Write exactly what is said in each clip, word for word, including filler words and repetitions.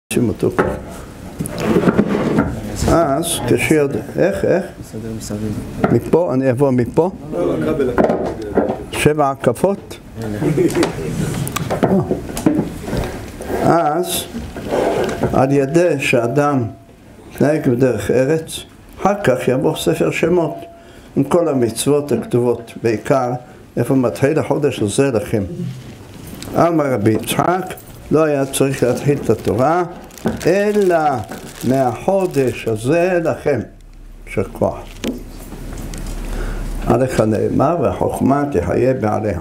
שים אותו. אז כשירד, איך, איך? מפה, אני אבוא מפה? שבע הקפות? אז על ידי שאדם נהג בדרך ארץ, אחר כך יבוא ספר שמות עם כל המצוות הכתובות, בעיקר איפה מתחיל החודש הזה לכם. אמר רבי יצחק, לא היה צריך להתחיל את התורה, אלא מהחודש הזה לכם, של כוח. עליך נאמר, והחוכמה תחיה בעליה.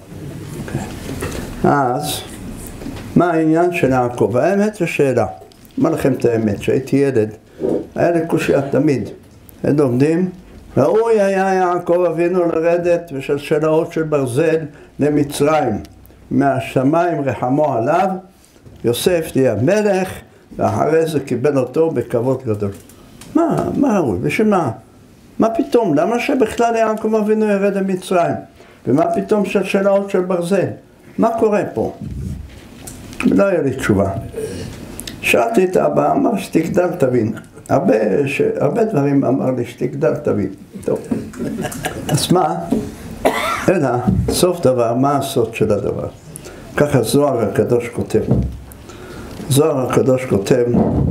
אז, מה העניין של יעקב? האמת זה שאלה. אומר לכם את האמת, שהייתי ילד, היה לי קושיה תמיד. הם לומדים, ראוי היה יעקב אבינו לרדת בשלשלאות של ברזל למצרים. מהשמיים רחמו עליו, יוסף תהיה מלך, ואחרי זה קיבל אותו בכבוד גדול. מה, מה ראוי? ושמה? מה פתאום? למה שבכלל יעקב אבינו ירד למצרים? ומה פתאום שלשלאות של ברזל? מה קורה פה? לא היה לי תשובה. שאלתי את אבא, אמר שתגדל תבין. הרבה, ש... הרבה דברים אמר לי שתגדל תבין. טוב. אז מה? אלא, סוף דבר, מה הסוד של הדבר? ככה זוהר הקדוש כותב. זוהר הקדוש כותב,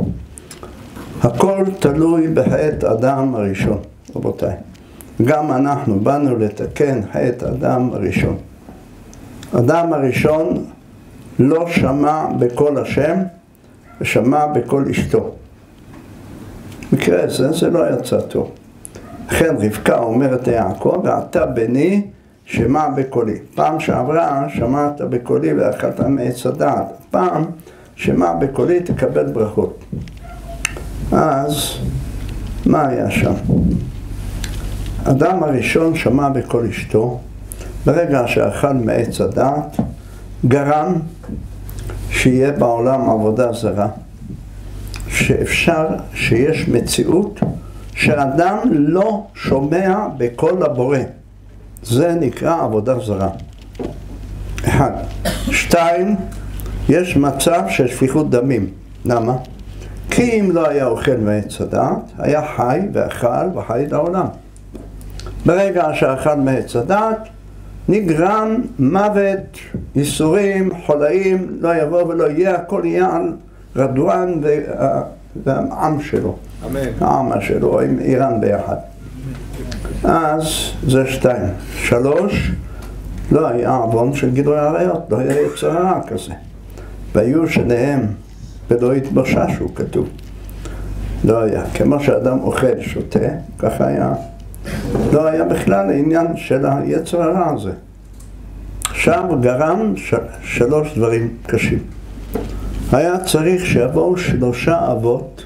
הכל תלוי בחטא אדם הראשון, רבותיי. גם אנחנו באנו לתקן חטא אדם הראשון. אדם הראשון לא שמע בקול השם, ושמע בקול אשתו. מקרה זה, זה לא יצא טוב. לכן רבקה אומרת ליעקב, ואתה בני, שמע בקולי. פעם שעברה שמעת בקולי ואכלת מעץ הדעת. פעם שמע בקולי תקבל ברכות. אז מה היה שם? אדם הראשון שמע בקול אשתו, ברגע שאכל מעץ הדעת, גרם שיהיה בעולם עבודה זרה, שאפשר, שיש מציאות שאדם לא שומע בקול הבורא. זה נקרא עבודה זרה. אחד. שתיים, יש מצב של שפיכות דמים. למה? כי אם לא היה אוכל מעץ הדעת, היה חי ואכל וחי לעולם. ברגע שאכל מעץ הדעת, נגרם מוות, ייסורים, חולאים, לא יבוא ולא יהיה, הכל יהיה על רדואן והעם שלו. אמן. העם שלו, עם איראן ביחד. אז זה שתיים. שלוש, לא היה עוון של גילוי עריות, לא היה יצר הרע כזה. והיו שניהם ולא התבוששו, כתוב. לא היה. כמו שאדם אוכל, שותה, ככה היה. לא היה בכלל העניין של היצר הרע הזה. עכשיו גרם של, שלוש דברים קשים. היה צריך שיבואו שלושה אבות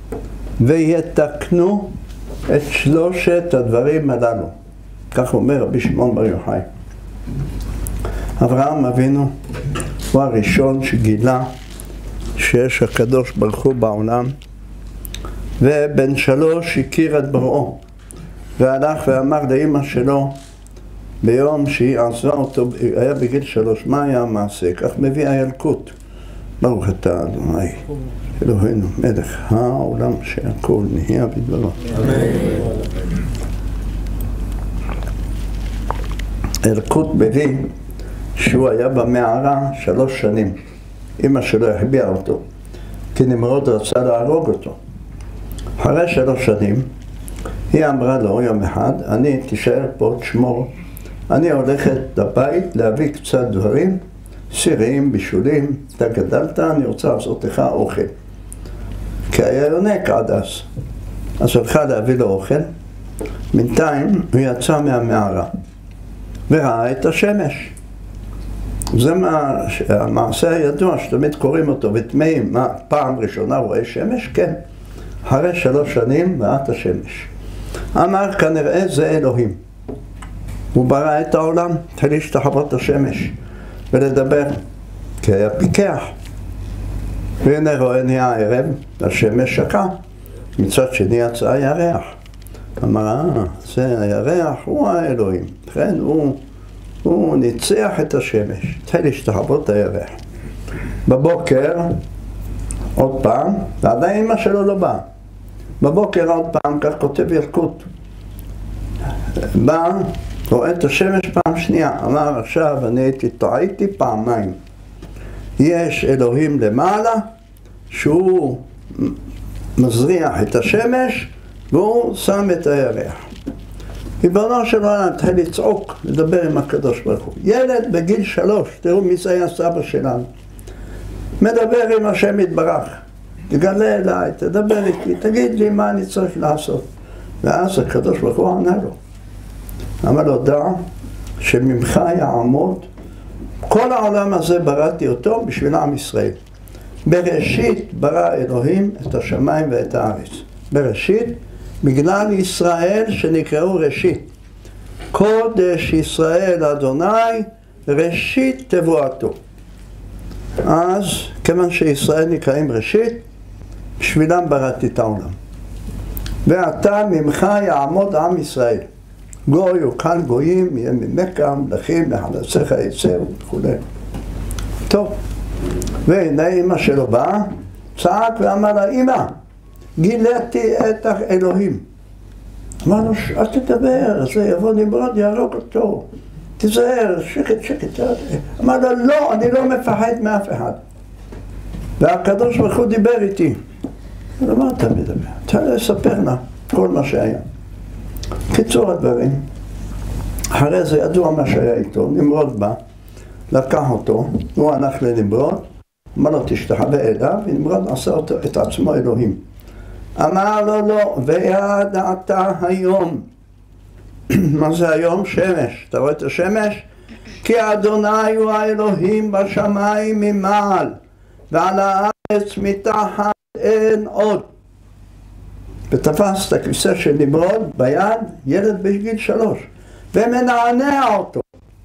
ויתקנו את שלושת הדברים הללו. כך אומר רבי שמעון בר יוחאי. אברהם אבינו הוא הראשון שגילה שיש הקדוש ברוך הוא בעולם, ובן שלוש הכיר את בראו, והלך ואמר לאמא שלו ביום שהיא עזבה אותו, היה בגיל שלוש, מה היה המעשה? כך מביא הילקוט. ברוך אתה אדוני אלוהינו מלך העולם שהכל נהיה בדברו. ילקוט מביא שהוא היה במערה שלוש שנים. אמא שלו החביאה אותו, כי נמרוד רצה להרוג אותו. אחרי שלוש שנים, היא אמרה לו יום אחד, אני תישאר פה, תשמור, אני הולכת לבית להביא קצת דברים, סירים, בישולים, אתה גדלת, אני רוצה לעשות לך אוכל. כי היה יונק עד אז. אז הלכה להביא לו אוכל, בינתיים הוא יצא מהמערה, וראה את השמש. זה מה, המעשה הידוע שתמיד קוראים אותו, ותמאים, מה, פעם ראשונה רואה שמש? כן. אחרי שלוש שנים ראה את השמש. אמר, כנראה זה אלוהים. הוא ברא את העולם, התחיל להשתחוות השמש ולדבר, כי היה פיקח. והנה רואה נהיה הערב, השמש שקע, מצד שני יצא הירח. אמר, אה, זה הירח, הוא האלוהים. לכן הוא, הוא ניצח את השמש, התחיל להשתחוות הירח. בבוקר עוד פעם, ועדיין אמא שלו לא באה. בבוקר עוד פעם, כך כותב ילקוט. בא, רואה את השמש פעם שנייה, אמר עכשיו אני הייתי טעיתי פעמיים. יש אלוהים למעלה, שהוא מזריח את השמש, והוא שם את הירח. ריבונו של עולם התחיל לצעוק, לדבר עם הקדוש ברוך הוא. ילד בגיל שלוש, תראו מי זה היה סבא שלנו. מדבר עם השם יתברך, תגלה אליי, תדבר איתי, תגיד לי מה אני צריך לעשות. ואז הקדוש ברוך הוא ענה לו. אמר לו, דע שממך יעמוד, כל העולם הזה בראתי אותו בשביל עם ישראל. בראשית ברא אלוהים את השמיים ואת הארץ. בראשית, בגלל ישראל שנקראו ראשית. קודש ישראל אדוני, ראשית תבואתו. אז, כיוון שישראל נקראים ראשית, בשבילם בראתי את העולם. ועתה ממך יעמוד עם ישראל. גוי וכאן גויים, יהיה ממכה, מלכים, לחלציך יצא וכו'. טוב, והנה אמא שלו באה, צעק ואמר לה, אמא, גיליתי את האלוהים. אמר לו, אל תדבר, זה יבוא נמרוד, יהרוג אותו. תזהר, שקט, שקט. אמר לו, לא, אני לא מפחד מאף אחד. והקדוש ברוך הוא דיבר איתי. אמר לו, מה אתה מדבר? אתה לספר לה כל מה שהיה. קיצור הדברים, אחרי זה ידוע מה שהיה איתו, נמרוד בא, לקח אותו, הוא הלך לנמרוד, אמר לו תשתחווה אליו, ונמרוד עשה אותו, את עצמו אלוהים. אמר לו לא, וידעת היום. מה זה היום? שמש. אתה רואה את השמש? כי אדוני הוא האלוהים בשמיים ממעל, ועל הארץ מתחת אין עוד. ותפס את הכביסה של נמרוד ביד, ילד בגיל שלוש, ומנענע אותו.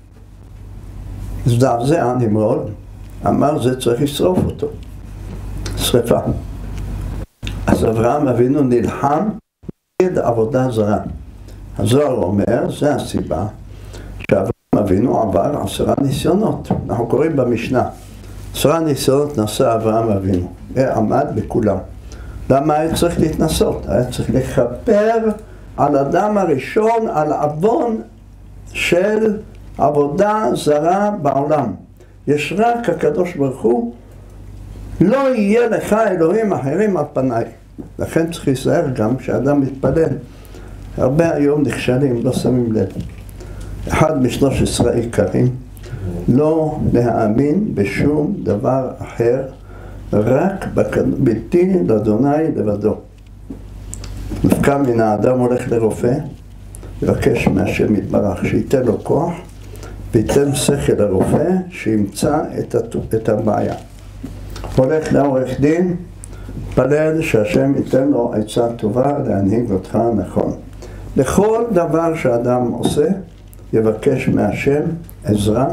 הזדעזע נמרוד, אמר זה צריך לשרוף אותו. שריפה. אז אברהם אבינו נלחם נגד עבודה זרה. הזוהר אומר, זה הסיבה שאברהם אבינו עבר עשרה ניסיונות. אנחנו קוראים במשנה, עשרה ניסיונות נשא אברהם אבינו, ועמד בכולם. למה היה צריך להתנסות? היה צריך לכפר על אדם הראשון, על עוון של עבודה זרה בעולם. יש רק הקדוש ברוך הוא, לא יהיה לך אלוהים אחרים על פניי. לכן צריך להיזהר גם כשאדם מתפלל. הרבה היום נכשלים, לא שמים לב. אחד משלוש עשרה עיקרים, לא להאמין בשום דבר אחר, רק ביתי לאדוני לבדו. נפקע מן האדם הולך לרופא, לבקש מהשם יתברך שייתן לו כוח, וייתן שכל לרופא שימצא את, את הבעיה. הולך לעורך דין, פלל שהשם ייתן לו עצה טובה להנהיג אותך נכון. לכל דבר שאדם עושה, יבקש מהשם עזרה,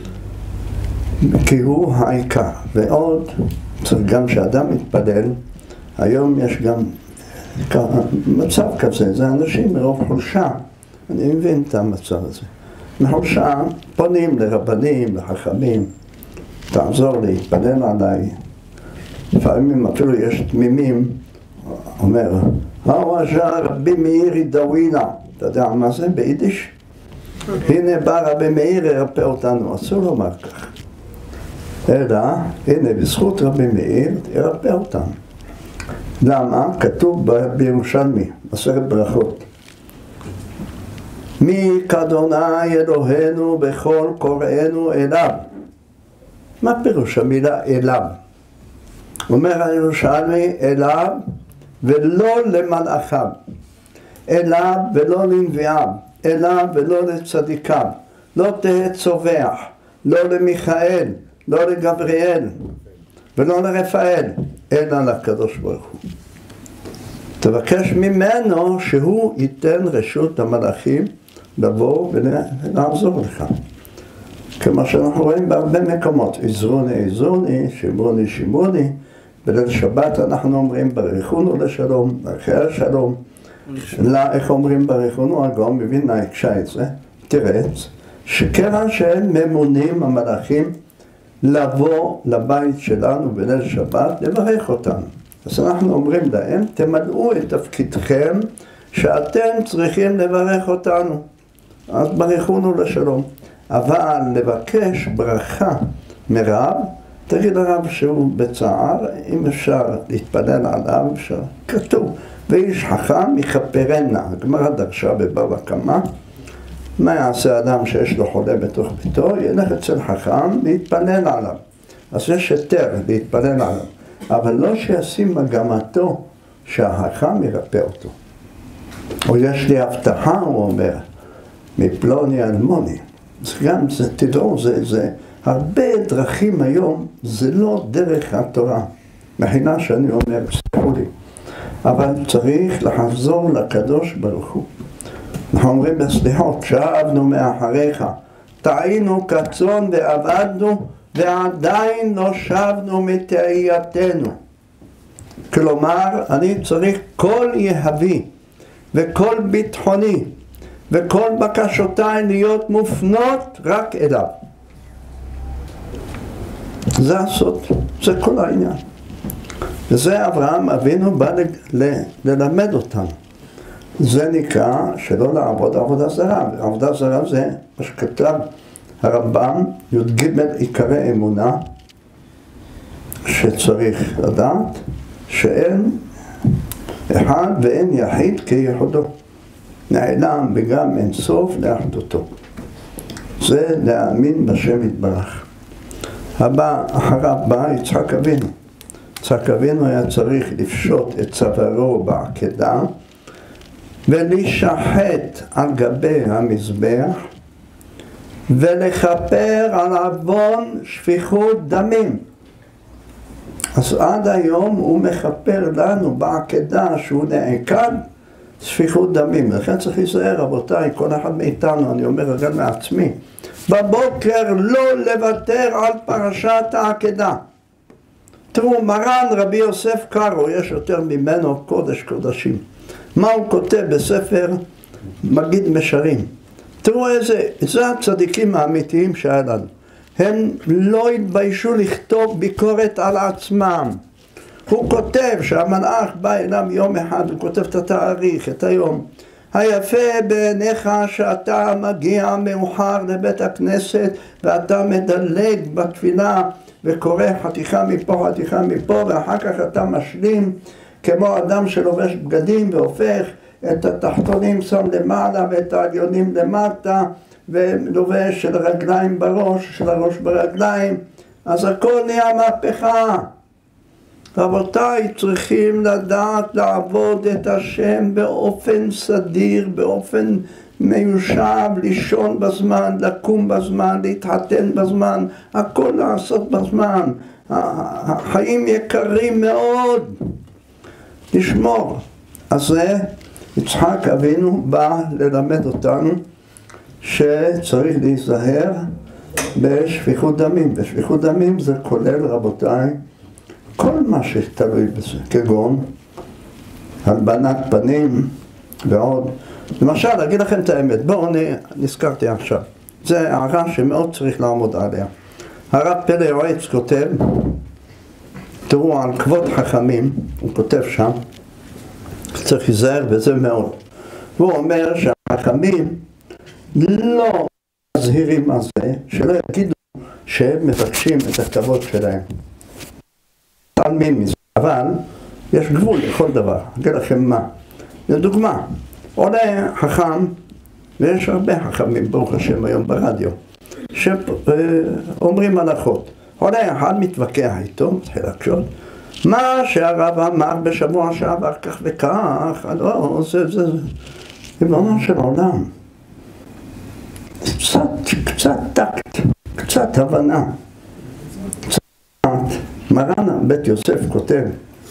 כי הוא העיקר. ועוד, צריך גם שאדם מתפלל, היום יש גם מצב כזה, זה אנשים מרוב חולשה, אני מבין את המצב הזה. מחולשה פונים לרבנים, לחכמים, תעזור לי, תפלל עליי. לפעמים אפילו יש תמימים, אומר, הוואז'ה רבי מאיר ידאווינה, אתה יודע מה זה ביידיש? הנה בא רבי מאיר ירפא אותנו, אסור לומר כך. אלא, הנה בזכות רבי מאיר ירפא אותנו. למה? כתוב בירושלמי, מסכת ברכות. מי כאדוני אלוהינו בכל קוראינו אליו. מה פירוש המילה אליו? אומר הירושלמי אליו ולא למלאכיו, אליו ולא לנביאיו, אליו ולא לצדיקיו, לא תהיה צובח, לא למיכאל, לא לגבריאל ולא לרפאל, אלא לקדוש ברוך הוא. תבקש ממנו שהוא ייתן רשות המלאכים לבוא ולעזור לך. כמו שאנחנו רואים בהרבה מקומות, עזרוני עזרוני, שמרוני שמרוני, בליל שבת אנחנו אומרים ברכונו לשלום, ברכי השלום. איך אומרים ברכונו? הגאון מווילנה הקשה את זה, תרץ, שכיוון שהם ממונים המלאכים לבוא לבית שלנו בליל שבת, לברך אותנו. אז אנחנו אומרים להם, תמלאו את תפקידכם שאתם צריכים לברך אותנו. אז ברכונו לשלום. אבל לבקש ברכה מרב, תגיד לרב שהוא בצער, אם אפשר להתפלל עליו, אפשר. כתוב, ואיש חכם יכפרנה. הגמרא דרשה בבבא קמא, מה יעשה אדם שיש לו חולה בתוך ביתו? ילך אצל חכם להתפלל עליו. אז יש היתר להתפלל עליו, אבל לא שישים מגמתו שהחכם ירפא אותו. או יש לי הבטחה, הוא אומר, מפלוני אלמוני. אז גם זה, תדעו, זה, זה הרבה דרכים היום, זה לא דרך התורה. מחינה שאני אומר, סליחו לי. אבל צריך לחזור לקדוש ברוך הוא. אנחנו אומרים בסליחות, שבנו מאחריך, טעינו כצאן ועבדנו, ועדיין לא שבנו מתעייתנו. כלומר, אני צריך כל יהבי, וכל ביטחוני, וכל בקשותיי להיות מופנות רק אליו. זה הסוד, זה כל העניין. וזה אברהם אבינו בא ל- ל- ללמד אותנו. זה נקרא שלא לעבוד עבודה זרה. עבודה זרה זה מה שכתב הרמב"ם, י"ג עיקרי אמונה, שצריך לדעת שאין אחד ואין יחיד כיחודו. נעלם וגם אין סוף לאחדותו. זה להאמין בשם יתברך. הבא, אחריו בא יצחק אבינו. יצחק אבינו היה צריך לפשוט את צווארו בעקדה ולשחט על גבי המזבח ולכפר על עוון שפיכות דמים. אז עד היום הוא מכפר לנו בעקדה שהוא נעקד שפיכות דמים. לכן צריך להיזהר, רבותיי, כל אחד מאיתנו, אני אומר גם מעצמי, בבוקר לא לוותר על פרשת העקדה. תראו, מרן רבי יוסף קארו, יש יותר ממנו קודש קודשים. מה הוא כותב בספר מגיד משרים? תראו איזה, זה הצדיקים האמיתיים שהיה לנו. הם לא התביישו לכתוב ביקורת על עצמם. הוא כותב שהמלאך בא אליו יום אחד, הוא כותב את התאריך, את היום. היפה בעיניך שאתה מגיע מאוחר לבית הכנסת ואתה מדלג בתפילה וקורא חתיכה מפה, חתיכה מפה, ואחר כך אתה משלים כמו אדם שלובש בגדים והופך את התחתונים שם למעלה ואת העליונים למטה ולובש של הרגליים בראש, של הראש ברגליים, אז הכל נהיה מהפכה. רבותיי, צריכים לדעת לעבוד את השם באופן סדיר, באופן מיושב, לישון בזמן, לקום בזמן, להתחתן בזמן, הכל לעשות בזמן. החיים יקרים מאוד, לשמור. אז זה יצחק אבינו בא ללמד אותנו שצריך להיזהר בשפיכות דמים. בשפיכות דמים זה כולל, רבותיי, כל מה שתלוי בזה, כגון הלבנת פנים ועוד. למשל, אגיד לכם את האמת, בואו נזכרתי עכשיו. זה הערה שמאוד צריך לעמוד עליה. הרב פלא יועץ כותב, תראו על כבוד חכמים, הוא כותב שם, צריך להיזהר בזה מאוד. והוא אומר שהחכמים לא מזהירים על זה, שלא יגידו שהם מבקשים את הכבוד שלהם. תעלמים מזה, אבל יש גבול לכל דבר. אגיד לכם מה. לדוגמה, עולה חכם, ויש הרבה חכמים, ברוך השם היום ברדיו, שאומרים הלכות. עולה אחד מתווכח איתו, מתחיל לקשות, מה שהרב אמר בשבוע שעבר כך וכך, לא, זה, זה, זה, ריבונו של עולם. קצת, קצת טקט, קצת הבנה. מרן בית יוסף כותב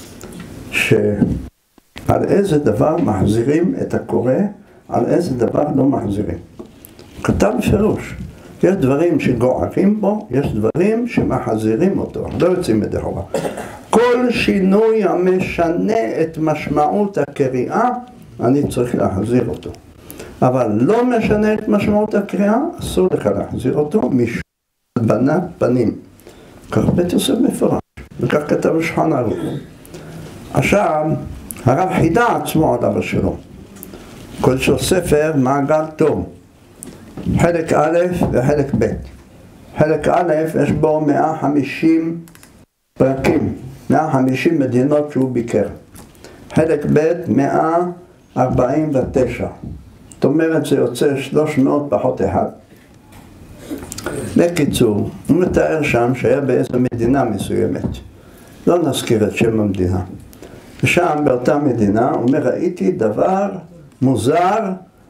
שעל איזה דבר מחזירים את הקורא, על איזה דבר לא מחזירים. הוא כתב בפירוש, יש דברים שגוערים בו, יש דברים שמחזירים אותו, לא יוצאים מדי חובה. כל שינוי המשנה את משמעות הקריאה, אני צריך להחזיר אותו. אבל לא משנה את משמעות הקריאה, אסור לך להחזיר אותו משום הלבנת פנים. כך בית יוסף מפורש, וכך כתב השולחן ערוך. עכשיו, הרב חידה עצמו עליו השלום. כל של ספר מעגל טוב, חלק א' וחלק ב'. חלק א' יש בו מאה וחמישים פרקים, מאה וחמישים מדינות שהוא ביקר. חלק ב' מאה ארבעים ותשע. זאת אומרת זה יוצא שלוש מאות פחות אחד. בקיצור, הוא מתאר שם שהיה באיזו מדינה מסוימת. לא נזכיר את שם המדינה. ושם באותה מדינה הוא אומר, ראיתי דבר מוזר,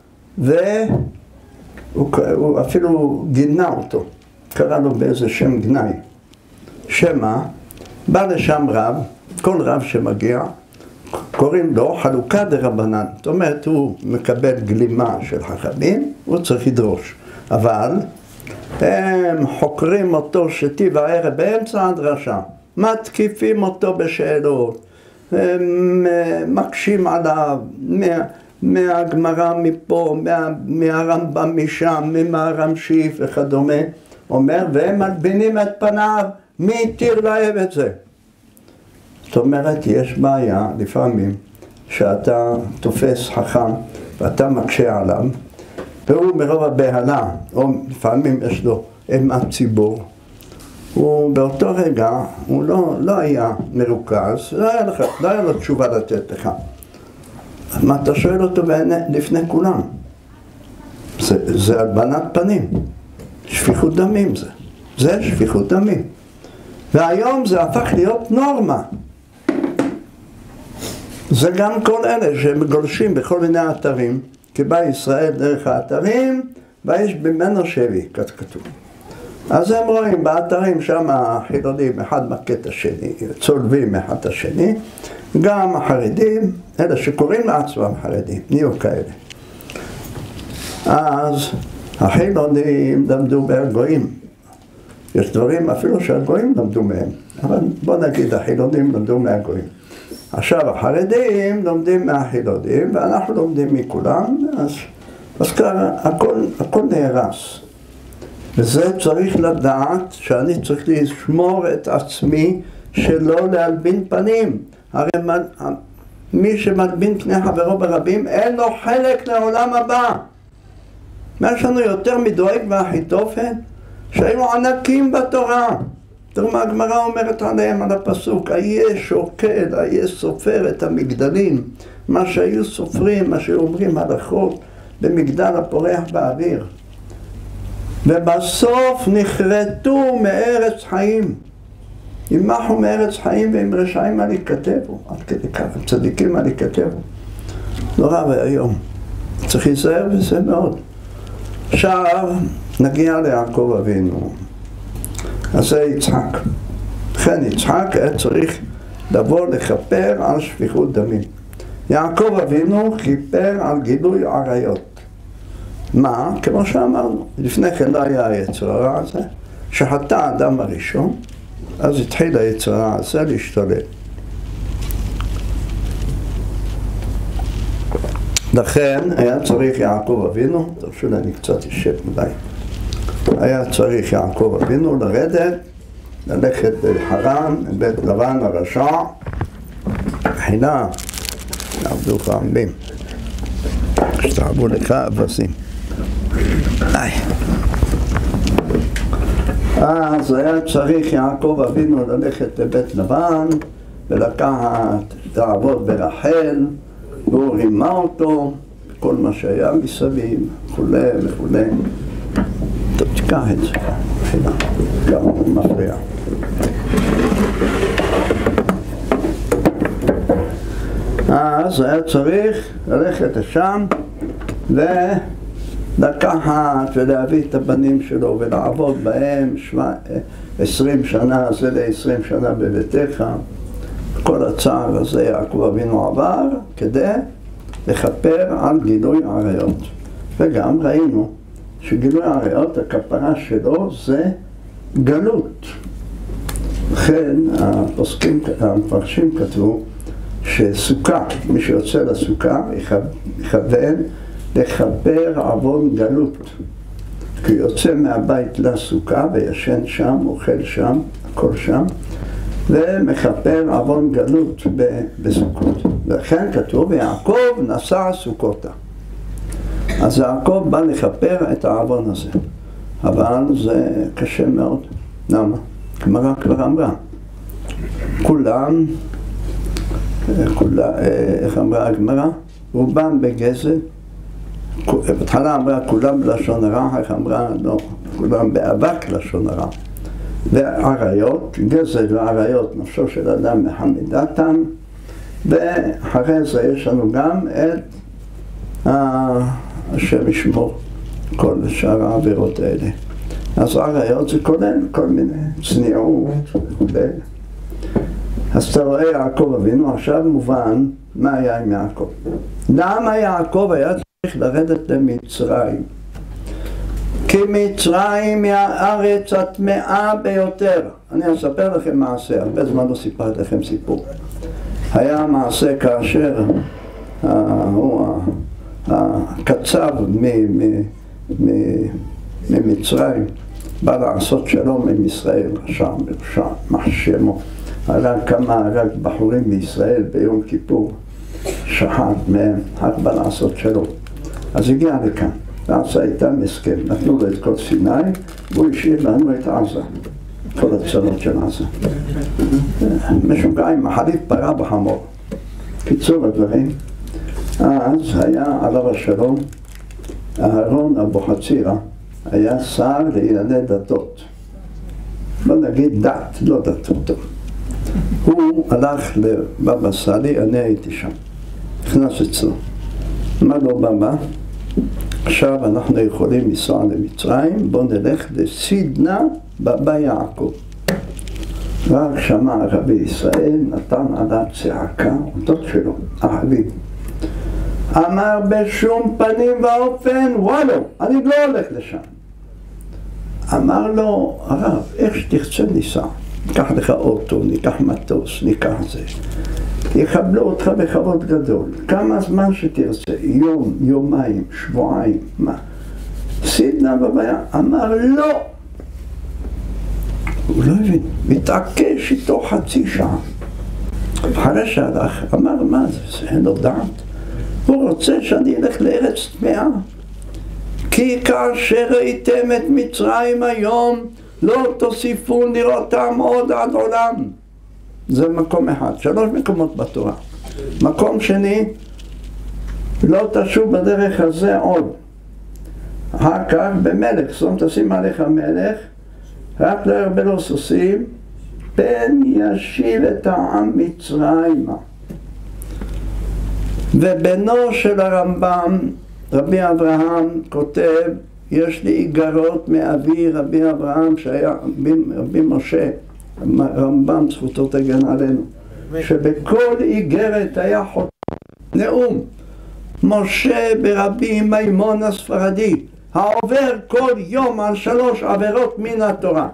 והוא אפילו גינה אותו. קרא לו באיזה שם גנאי. שמה, בא לשם רב, כל רב שמגיע, קוראים לו חלוקה דרבנן. זאת אומרת, הוא מקבל גלימה של חכמים, הוא צריך לדרוש. אבל הם חוקרים אותו שתי וערב באמצע הדרשה, מתקיפים אותו בשאלות, הם מקשים עליו מה, מהגמרא מפה, מה, מהרמב"ם משם, מהרמשיף וכדומה. אומר, והם מלבינים את פניו, מי התיר להם את זה? זאת אומרת, יש בעיה לפעמים שאתה תופס חכם ואתה מקשה עליו, והוא מרוב הבהלה, או לפעמים יש לו אימת ציבור, הוא באותו רגע, הוא לא, לא היה מרוכז, לא היה, לך, לא היה לו תשובה לתת לך. מה אתה שואל אותו לפני כולם? זה, זה הלבנת פנים, שפיכות דמים זה, זה שפיכות דמים. והיום זה הפך להיות נורמה. זה גם כל אלה שמגולשים בכל מיני אתרים, כי בא ישראל דרך האתרים, ויש במנו שבי, כך כתוב. אז הם רואים באתרים שם החילונים, אחד מכה את השני, צולבים אחד את השני, גם החרדים, אלה שקוראים לעצמם חרדים, נהיו כאלה. אז החילונים למדו מהגויים. יש דברים אפילו שהגויים למדו מהם, אבל בוא נגיד החילונים למדו מהגויים. עכשיו החרדים לומדים מהחילונים ואנחנו לומדים מכולם, אז, אז ככה הכל, הכל נהרס. וזה צריך לדעת שאני צריך לשמור את עצמי שלא להלבין פנים. הרי מי שמלבין פני חברו ברבים אין לו חלק לעולם הבא. יש לנו יותר מדואג והאחיתופל שהיו ענקים בתורה. תראו מה הגמרא אומרת עליהם על הפסוק, היה שוקל, היה סופר את המגדלים, מה שהיו סופרים, מה שאומרים הלכות במגדל הפורח באוויר. ובסוף נחרטו מארץ חיים. ימחו מארץ חיים ועם רשעים על יכתבו, עד כדי כך, צדיקים על יכתבו. נורא והיום. צריך להיזהר בזה מאוד. עכשיו נגיע ליעקב אבינו. אז זה יצחק. לכן יצחק היה צריך לבוא לכפר על שפיכות דמים. יעקב אבינו כיפר על גילוי עריות. מה? כמו שאמרנו, לפני כן לא היה היצר הרע הזה, שחטא האדם הראשון, אז התחיל היצר הרע הזה להשתולל. לכן היה צריך יעקב אבינו, תרשו לי אני קצת ישב מדי, היה צריך יעקב אבינו לרדת, ללכת בחרן, בית לבן הרשע, חינה, יעבדו חרמים, שתעבו לך אבסים. איי. אז היה צריך יעקב אבינו ללכת לבית לבן ולקחת לעבוד ברחל, והוא רימה אותו, כל מה שהיה מסביב, וכולי וכולי. טוב, תיקח את זה, חילה, גם הוא מפריע. אז היה צריך ללכת לשם ולקחת ולהביא את הבנים שלו ולעבוד בהם עשרים שנה, זה לעשרים שנה בביתך. כל הצער הזה יעקב אבינו עבר כדי לכפר על גילוי עריות. וגם ראינו שגילוי עריות, הכפרה שלו זה גלות. לכן הפוסקים, המפרשים כתבו שסוכה, מי שיוצא לסוכה יכוון לכפר עוון גלות. כי יוצא מהבית לסוכה וישן שם, אוכל שם, הכל שם, ומכפר עוון גלות בסוכות. ולכן כתוב, ויעקב נשא סוכותה. אז יעקב בא לכפר את העוון הזה. אבל זה קשה מאוד. למה? הגמרא כבר אמרה. כולם, כולם, איך אמרה הגמרא? רובם בגזל. בתחילה אמרה כולם בלשון הרע, איך אמרה? לא, כולם באבק לשון הרע. ועריות, גזל ועריות, נפשו של אדם מחמדתם, ואחרי זה יש לנו גם את השם ישמור כל שאר העבירות האלה. אז עריות זה כולל כל מיני צניעות וכו'. אז אתה רואה יעקב אבינו, עכשיו מובן מה היה עם יעקב. למה יעקב היה צריך לרדת למצרים? כי מצרים היא הארץ הטמאה ביותר. אני אספר לכם מעשה, הרבה זמן לא סיפרתי לכם סיפור. היה מעשה כאשר הוא הקצב ממצרים בא לעשות שלום עם ישראל, רשע מרשע, מה שמו. הרג כמה הרג בחורים מישראל ביום כיפור, שחט מהם, רק בא לעשות שלום. אז הגיע לכאן. ועשה איתם הסכם, נתנו לו את כל סיני, והוא השאיר לנו את עזה, כל הצלות של עזה. משוגע עם מחליף פרה בחמור. קיצור הדברים, אז היה עליו השלום, אהרון אבוחצירא, היה שר לענייני דתות. לא נגיד דת, לא דתות. הוא הלך לבבא סאלי, אני הייתי שם, נכנס אצלו. מה לא בבא? עכשיו אנחנו יכולים לנסוע למצרים, בואו נלך לסידנה בבא יעקב. רק שמע רבי ישראל, נתן עליו צעקה, דוד שלו, החביב. אמר בשום פנים ואופן, וואלו, אני לא הולך לשם. אמר לו, הרב, איך שתרצה ניסע, ניקח לך אוטו, ניקח מטוס, ניקח זה. יקבלו אותך בכבוד גדול, כמה זמן שתרצה, יום, יומיים, שבועיים, מה? סידנה בבעיה, אמר לא. הוא לא הבין, מתעקש איתו חצי שעה. אחרי שהלך, אמר מה זה, זה אין לו דעת. הוא רוצה שאני אלך לארץ טמאה. כי כאשר ראיתם את מצרים היום, לא תוסיפו לראותם עוד עד עולם. זה מקום אחד, שלוש מקומות בתורה. מקום שני, לא תשוב בדרך הזה עוד. אחר כך במלך, זאת תשים עליך מלך, רק לא ירבה לו סוסים, פן ישיב את העם מצרימה. ובנו של הרמב"ם, רבי אברהם, כותב, יש לי איגרות מאבי רבי אברהם שהיה רבי, רבי משה, רמב"ם זכותו תגן עלינו, שבכל איגרת היה חותם נאום משה ברבי מימון הספרדי, העובר כל יום על שלוש עבירות מן התורה.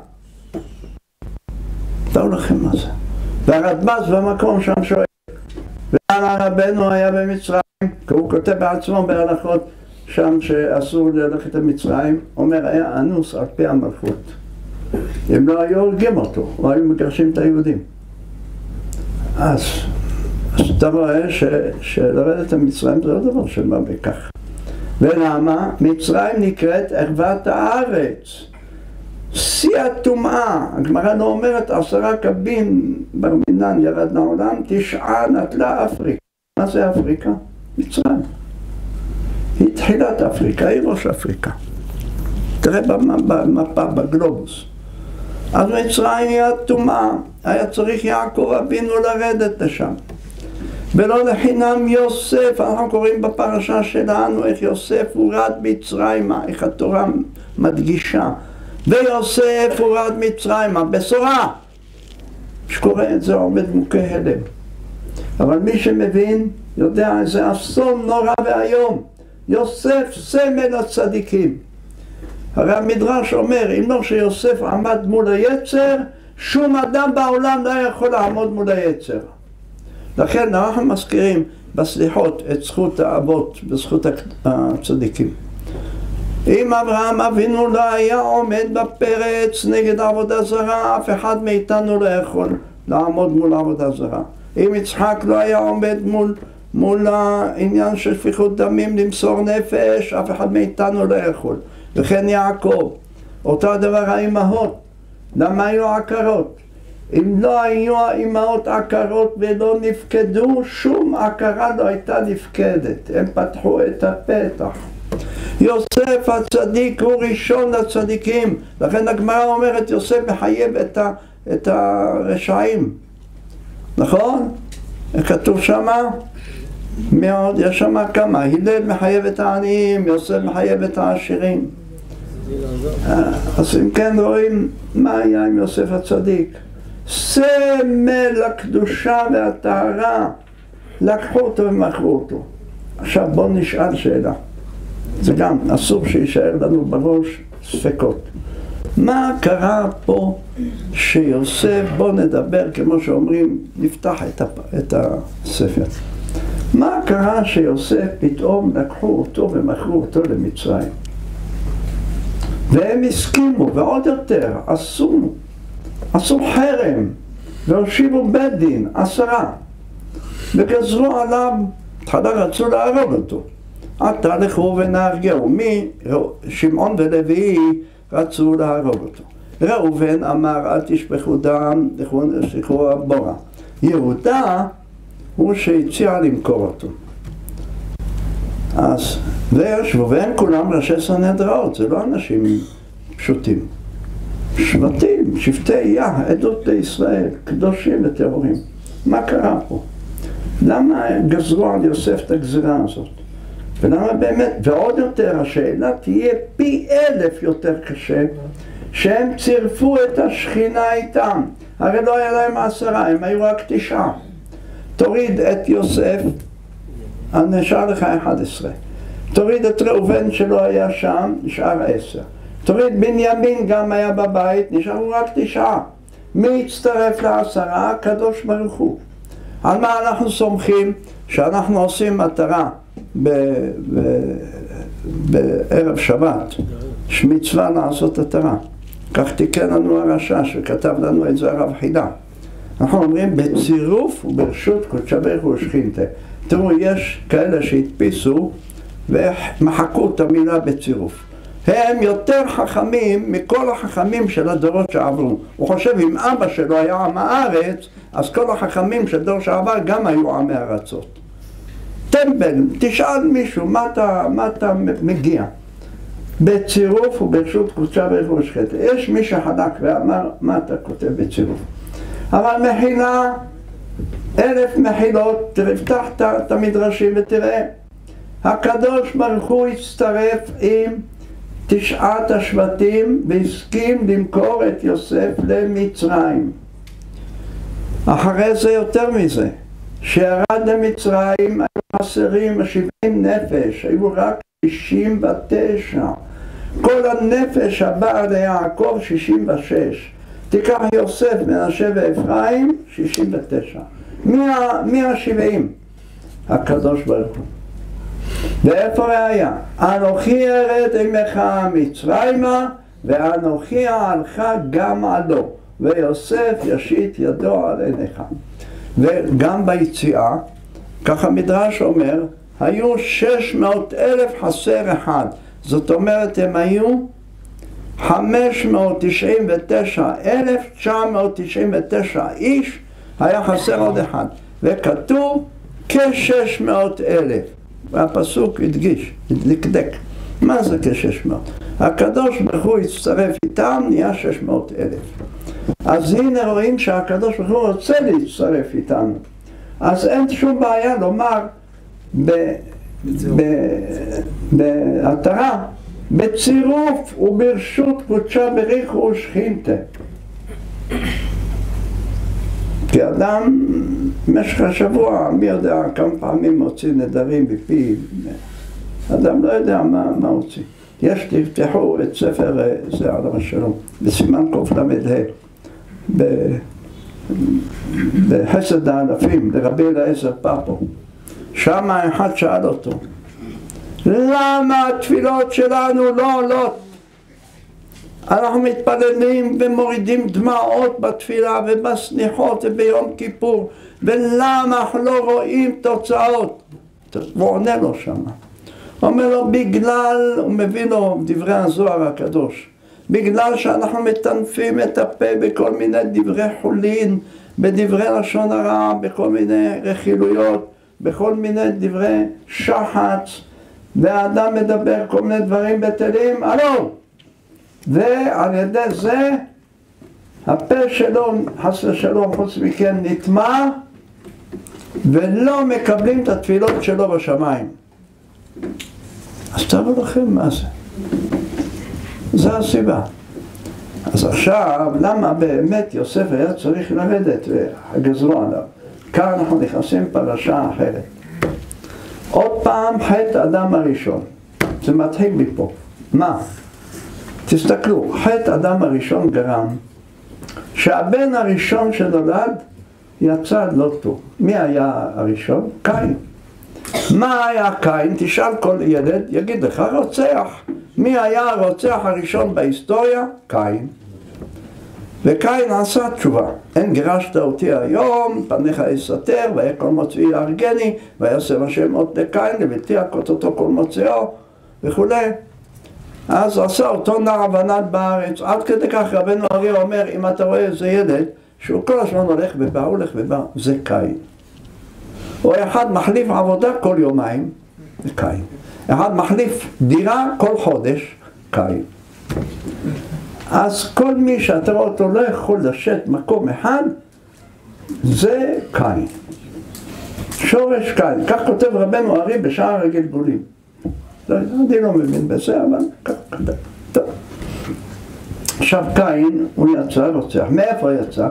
תראו לכם מה זה. והרדב"ז במקום שם שואל, ואנה רבנו היה במצרים, כי הוא כותב בעצמו בהלכות שם שאסור ללכת למצרים, אומר היה אנוס על פי המלכות. אם לא היו הורגים אותו, או היו מגרשים את היהודים. אז, אז אתה רואה ש, שלרדת למצרים זה לא דבר שבא בכך. ולמה? מצרים נקראת ערוות הארץ. שיא הטומאה. הגמרא לא אומרת עשרה קבין בר מינן ירד לעולם, תשעה נטלה אפריקה. מה זה אפריקה? מצרים. היא תחילת אפריקה, היא ראש אפריקה. תראה במפה, בגלובוס. אז מצרים היא הטומאה, היה צריך יעקב אבינו לרדת לשם. ולא לחינם יוסף, אנחנו קוראים בפרשה שלנו איך יוסף הורד מצרימה, איך התורה מדגישה. ויוסף הורד מצרימה, בשורה. שקורא את זה עומד מוכה הלם. אבל מי שמבין יודע איזה אסון נורא והיום. יוסף סמל הצדיקים. הרי המדרש אומר, אם לא שיוסף עמד מול היצר, שום אדם בעולם לא יכול לעמוד מול היצר. לכן אנחנו מזכירים בסליחות את זכות האבות וזכות הצדיקים. אם אברהם אבינו לא היה עומד בפרץ נגד עבודה זרה, אף אחד מאיתנו לא יכול לעמוד מול עבודה זרה. אם יצחק לא היה עומד מול, מול העניין של שפיכות דמים, למסור נפש, אף אחד מאיתנו לא יכול. וכן יעקב, אותו הדבר האימהות. למה היו עקרות? אם לא היו האימהות עקרות ולא נפקדו, שום עקרה לא הייתה נפקדת. הם פתחו את הפתח. יוסף הצדיק הוא ראשון לצדיקים. לכן הגמרא אומרת, יוסף מחייב את, ה, את הרשעים. נכון? כתוב שמה? מאוד, יש שמה כמה. הלל מחייב את העניים, יוסף מחייב את העשירים. אז אם כן רואים מה היה עם יוסף הצדיק. סמל הקדושה והטהרה, לקחו אותו ומכרו אותו. עכשיו בואו נשאל שאלה. זה גם אסור שישאר לנו בראש ספקות. מה קרה פה שיוסף, בואו נדבר כמו שאומרים, נפתח את, הפ... את הספר. מה קרה שיוסף פתאום לקחו אותו ומכרו אותו למצרים? והם הסכימו, ועוד יותר, עשו, עשו חרם, והושיבו בית דין, עשרה, וגזרו עליו, תחילה רצו להרוג אותו. עתה לכו ונהרגהו. מי? שמעון ולוי רצו להרוג אותו. ראובן אמר, אל תשפכו דם, תשפכו בורה. יהודה הוא שהציע למכור אותו. אז, וישבו, והם כולם ראשי סנהדריות, זה לא אנשים פשוטים. שבטים, שבטי יה, עדות לישראל, קדושים וטהורים. מה קרה פה? למה גזרו על יוסף את הגזירה הזאת? ולמה באמת, ועוד יותר, השאלה תהיה פי אלף יותר קשה, שהם צירפו את השכינה איתם. הרי לא היה להם עשרה, הם היו רק תשעה. תוריד את יוסף, נשאר לך אחד עשרה. תוריד את ראובן שלא היה שם, נשאר עשר. תוריד בנימין גם היה בבית, נשארו רק תשעה. מי הצטרף לעשרה? הקדוש ברוך הוא. על מה אנחנו סומכים? שאנחנו עושים מטרה בערב שבת, שמצווה לעשות התרה. כך תיקן לנו הרשע שכתב לנו את זה הרב חידה. אנחנו אומרים בצירוף וברשות קודשא בריך הוא ושכינתה. תראו, יש כאלה שהדפיסו ומחקו את המילה בצירוף. הם יותר חכמים מכל החכמים של הדורות שעברו. הוא חושב אם אבא שלו היה עם הארץ, אז כל החכמים של דור שעבר גם היו עמי ארצות. טמבל, תשאל מישהו, מה אתה, מה אתה מגיע? בצירוף וברשות קודשא בריך הוא ושכינתה. יש מי שחלק ואמר, מה אתה כותב בצירוף? אבל מחילה, אלף מחילות, תפתח את המדרשים ותראה. הקדוש ברוך הוא הצטרף עם תשעת השבטים והסכים למכור את יוסף למצרים. אחרי זה יותר מזה, שירד למצרים היו חסרים שבעים נפש, היו רק שישים ותשע. כל הנפש הבא ליעקב שישים ושש. תיקח יוסף, מנשה ואפרים, שישים ותשע. מי השבעים? הקדוש ברוך הוא. ואיפה היה? אנוכי ארד עמך מצרימה, ואנוכי אעלך גם עלו, ויוסף ישית ידו על עיניך. וגם ביציאה, ככה מדרש אומר, היו שש מאות אלף חסר אחד. זאת אומרת, הם היו חמש מאות תשעים ותשע אלף תשע מאות תשעים ותשע איש, היה חסר עוד אחד. וכתוב כ-שש מאות אלף. והפסוק הדגיש, הדקדק. מה זה כ-שש מאות? הקדוש ברוך הוא הצטרף איתם, נהיה שש מאות אלף. אז הנה רואים שהקדוש ברוך הוא רוצה להצטרף איתנו. אז אין שום בעיה לומר בהתרה, בצירוף וברשות קודשא בריך ושכינתה. כי אדם במשך השבוע, מי יודע כמה פעמים מוציא נדרים בפי, אדם לא יודע מה, מה הוציא. יש, תפתחו את ספר זה על השלום, בסימן קוף למדה, בחסד האלפים, לרבי אליעזר פאפו. שם אחד שאל אותו, למה התפילות שלנו לא עולות? אנחנו מתפללים ומורידים דמעות בתפילה ובסניחות וביום כיפור, ולמה אנחנו לא רואים תוצאות? הוא עונה לו שם, הוא אומר לו בגלל, הוא מביא לו דברי הזוהר הקדוש, בגלל שאנחנו מטנפים את הפה בכל מיני דברי חולין, בדברי לשון הרע, בכל מיני רכילויות, בכל מיני דברי שחץ, והאדם מדבר כל מיני דברים בטלים, אלו, ועל ידי זה הפה שלו, חס ושלום, חוץ מכן נטמע, ולא מקבלים את התפילות שלו בשמיים. אז תראו לכם מה זה. זה הסיבה. אז עכשיו, למה באמת יוסף היה צריך לרדת והגזרו עליו? כאן אנחנו נכנסים פרשה אחרת. עוד פעם חטא אדם הראשון. זה מתחיל מפה. מה? תסתכלו, חטא אדם הראשון גרם שהבן הראשון שנולד יצא לא טוב. מי היה הראשון? קין. מה היה קין? תשאל כל ילד, יגיד לך רוצח. מי היה הרוצח הראשון בהיסטוריה? קין. וקין עשה תשובה. אין גירשת אותי היום, פניך יסתר, והיה כל מוצאי להרגני, ויעשה השם אות לקין, לביתי הכות אותו כל מוצאו, וכו'. אז עשה אותו נער ונד בארץ. עד כדי כך רבנו אריה אומר, אם אתה רואה איזה ילד, שהוא כל הזמן הולך ובא, הולך ובא, זה קין. או אחד מחליף עבודה כל יומיים, זה קין. אחד מחליף דירה כל חודש, קין. אז כל מי שאתה רואה אותו לא יכול לשאת מקום אחד, זה קין. שורש קין. כך כותב רבנו אריה בשער הגלגולים. אני לא מבין בזה, אבל כך כתב. טוב. עכשיו קין, הוא יצא רוצח. מאיפה יצא?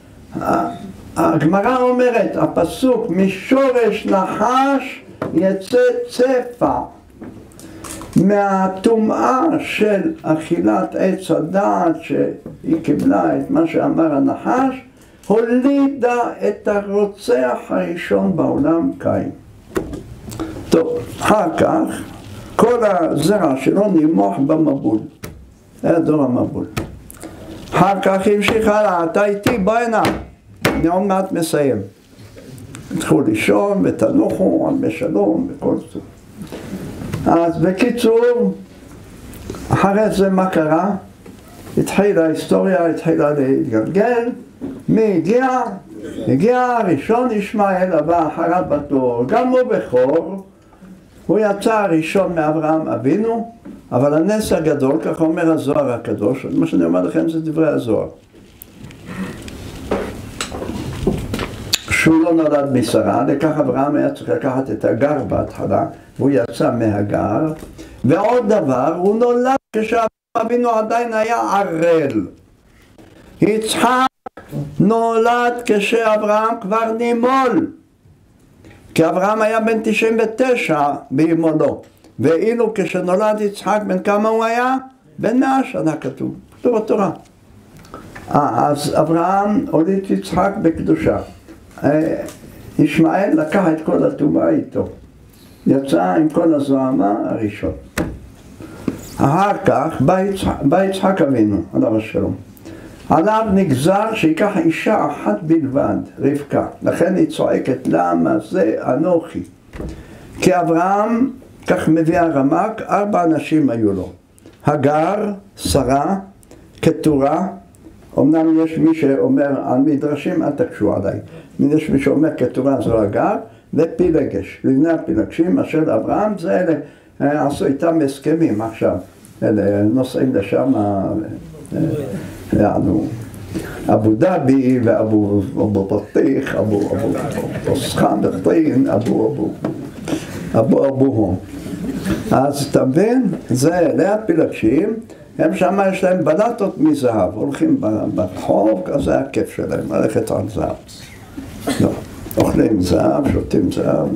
הגמרא אומרת, הפסוק, משורש נחש יצא צפע. מהטומאה של אכילת עץ הדעת שהיא קיבלה את מה שאמר הנחש, הולידה את הרוצח הראשון בעולם, קין. טוב, אחר כך כל הזרע שלו נמוח במבול. היה דור המבול. אחר כך המשיך הלאה, אתה איתי, בוא הנה. אני עוד מעט מסיים. התחילו לישון ותנוחו על בשלום וכל זה. אז בקיצור, אחרי זה מה קרה? התחילה ההיסטוריה, התחילה להתגלגל. מי הגיע? הגיע הראשון ישמעאל הבא אחריו בתור, גם הוא בכור. הוא יצא הראשון מאברהם אבינו, אבל הנס הגדול, כך אומר הזוהר הקדוש, מה שאני אומר לכם זה דברי הזוהר. שהוא לא נולד משרה, לכך אברהם היה צריך לקחת את הגר בהתחלה, והוא יצא מהגר, ועוד דבר, הוא נולד כשאברהם אבינו עדיין היה ערל. יצחק נולד כשאברהם כבר נימול, כי אברהם היה בן תשעים ותשע בימולו, ואילו כשנולד יצחק בן כמה הוא היה? בן מאה שנה כתוב, כתוב בתורה. אז אברהם הוליד יצחק בקדושה. ישמעאל לקח את כל הטומאה איתו, יצא עם כל הזוהמה הראשון. אחר כך בא יצחק, בא יצחק אבינו, עליו השלום. עליו נגזר שיקח אישה אחת בלבד, רבקה. לכן היא צועקת, למה זה אנוכי? כי אברהם, כך מביא הרמ"ק, ארבע אנשים היו לו. הגר, שרה, קטורה, אמנם יש מי שאומר על מדרשים, אל תקשו עליי. יש מי שאומר קטורה זו הגר, ופילגש. לבני הפילגשים, אשר אברהם, זה אלה, עשו איתם הסכמים עכשיו. אלה נוסעים לשם, יענו, אבו דאבי ואבו בטיח, אבו סחן בטין, אבו אבו אבו אבו הום. אז אתה מבין, זה אלה הפילגשים, הם שם יש להם בלטות מזהב, הולכים ברחוב, כזה הכיף שלהם, ללכת על זהב. לא, אוכלים זהב, שותים זהב,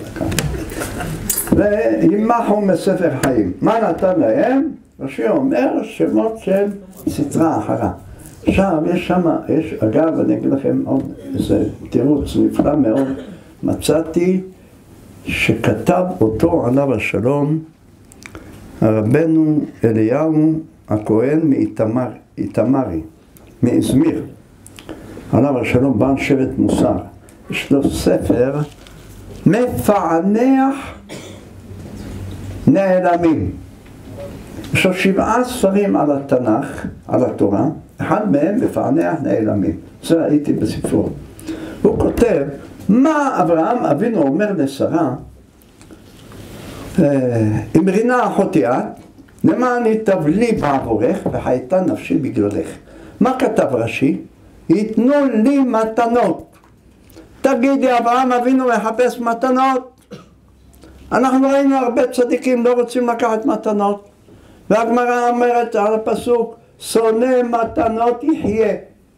וימחו מספר חיים. מה נתן להם? רש"י אומר שמות של סטרה אחרה. עכשיו יש שם, יש, אגב אני אגיד לכם עוד איזה תירוץ נפלא מאוד, מצאתי שכתב אותו עליו השלום רבנו אליהו הכהן מאיתמרי, מאזמיר, עליו השלום, בעל שבט מוסר. יש לו ספר מפענח נעלמים. יש לו שבעה ספרים על התנ"ך, על התורה, אחד מהם מפענח נעלמים. זה ראיתי בספרו. הוא כותב מה אברהם אבינו אומר לשרה, אם רינה אחותי את, למען יטב בעבורך וחייתה נפשי בגללך. מה כתב רש"י? ייתנו לי מתנות. תגידי, אברהם אבינו מחפש מתנות? אנחנו ראינו הרבה צדיקים לא רוצים לקחת מתנות, והגמרא אומרת על הפסוק שונא מתנות יחיה.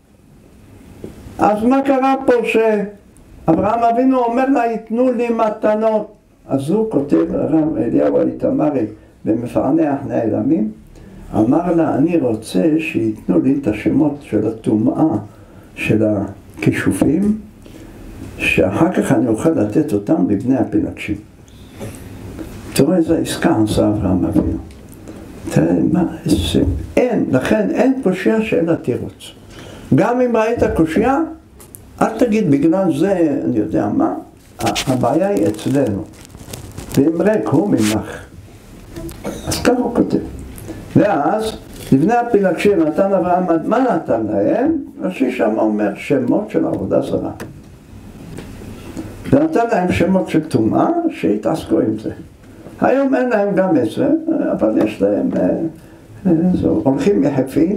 אז מה קרה פה שאברהם אבינו אומר לה ייתנו לי מתנות? אז הוא כותב, הרב אליהו האיתמרי במפענח נעלמים, אמר לה אני רוצה שייתנו לי את השמות של הטומאה של הכישופים, שאחר כך אני אוכל לתת אותם לבני הפילגשים. תראו איזה עסקה עשה אברהם אבינו. תראה מה, אין, לכן אין קושיה שאלה תירוץ. גם אם ראית קושיה, אל תגיד בגלל זה, אני יודע מה, הבעיה היא אצלנו. ואם ריק הוא ממך. אז ככה הוא כותב. ואז, לבני הפילגשים נתן אברהם, מה נתן להם? רש"י שם אומר שמות של עבודה זרה. ונתן להם שמות של טומאה שהתעסקו עם זה. היום אין להם גם את זה, אבל יש להם, הולכים יחפים,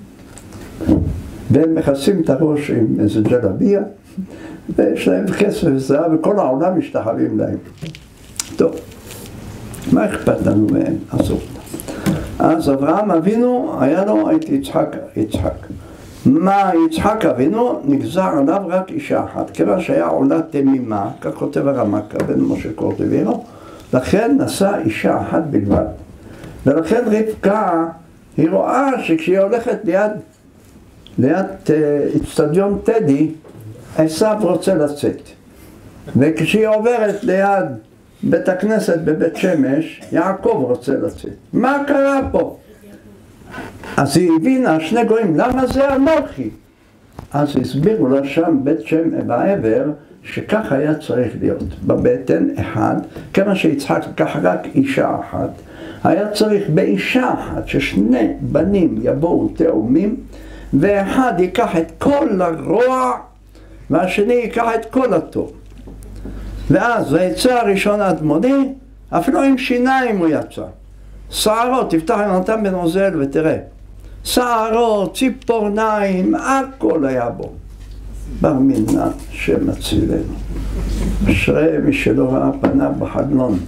והם מכסים את הראש עם איזה ג'לביה, ויש להם כסף וזהב, וכל העולם משתחווים להם. טוב, מה אכפת לנו מהם? עשו. אז אברהם אבינו, היה לו את יצחק, יצחק. מה יצחק אבינו? נגזר עליו רק אישה אחת, כיוון שהיה עולה תמימה, כך כותב הרמ"ק, בן משה קורדווירו, לכן נשא אישה אחת בלבד. ולכן רבקה, היא רואה שכשהיא הולכת ליד, ליד אצטדיון טדי, עשיו רוצה לצאת. וכשהיא עוברת ליד בית הכנסת בבית שמש, יעקב רוצה לצאת. מה קרה פה? אז היא הבינה, שני גויים, למה זה אנוכי? אז הסבירו לה שם בית שם בעבר, שכך היה צריך להיות. בבטן אחד, כמה שיצחק לקח רק אישה אחת, היה צריך באישה אחת ששני בנים יבואו תאומים, ואחד ייקח את כל הרוע, והשני ייקח את כל הטוב. ואז היצא הראשון האדמוני, אפילו עם שיניים הוא יצא. שערות, תפתח עם נתן בן עוזיאל ותראה. שערות, ציפורניים, הכל היה בו. בר מינן שמצילנו. אשרי מי שלא ראה פניו בחלון.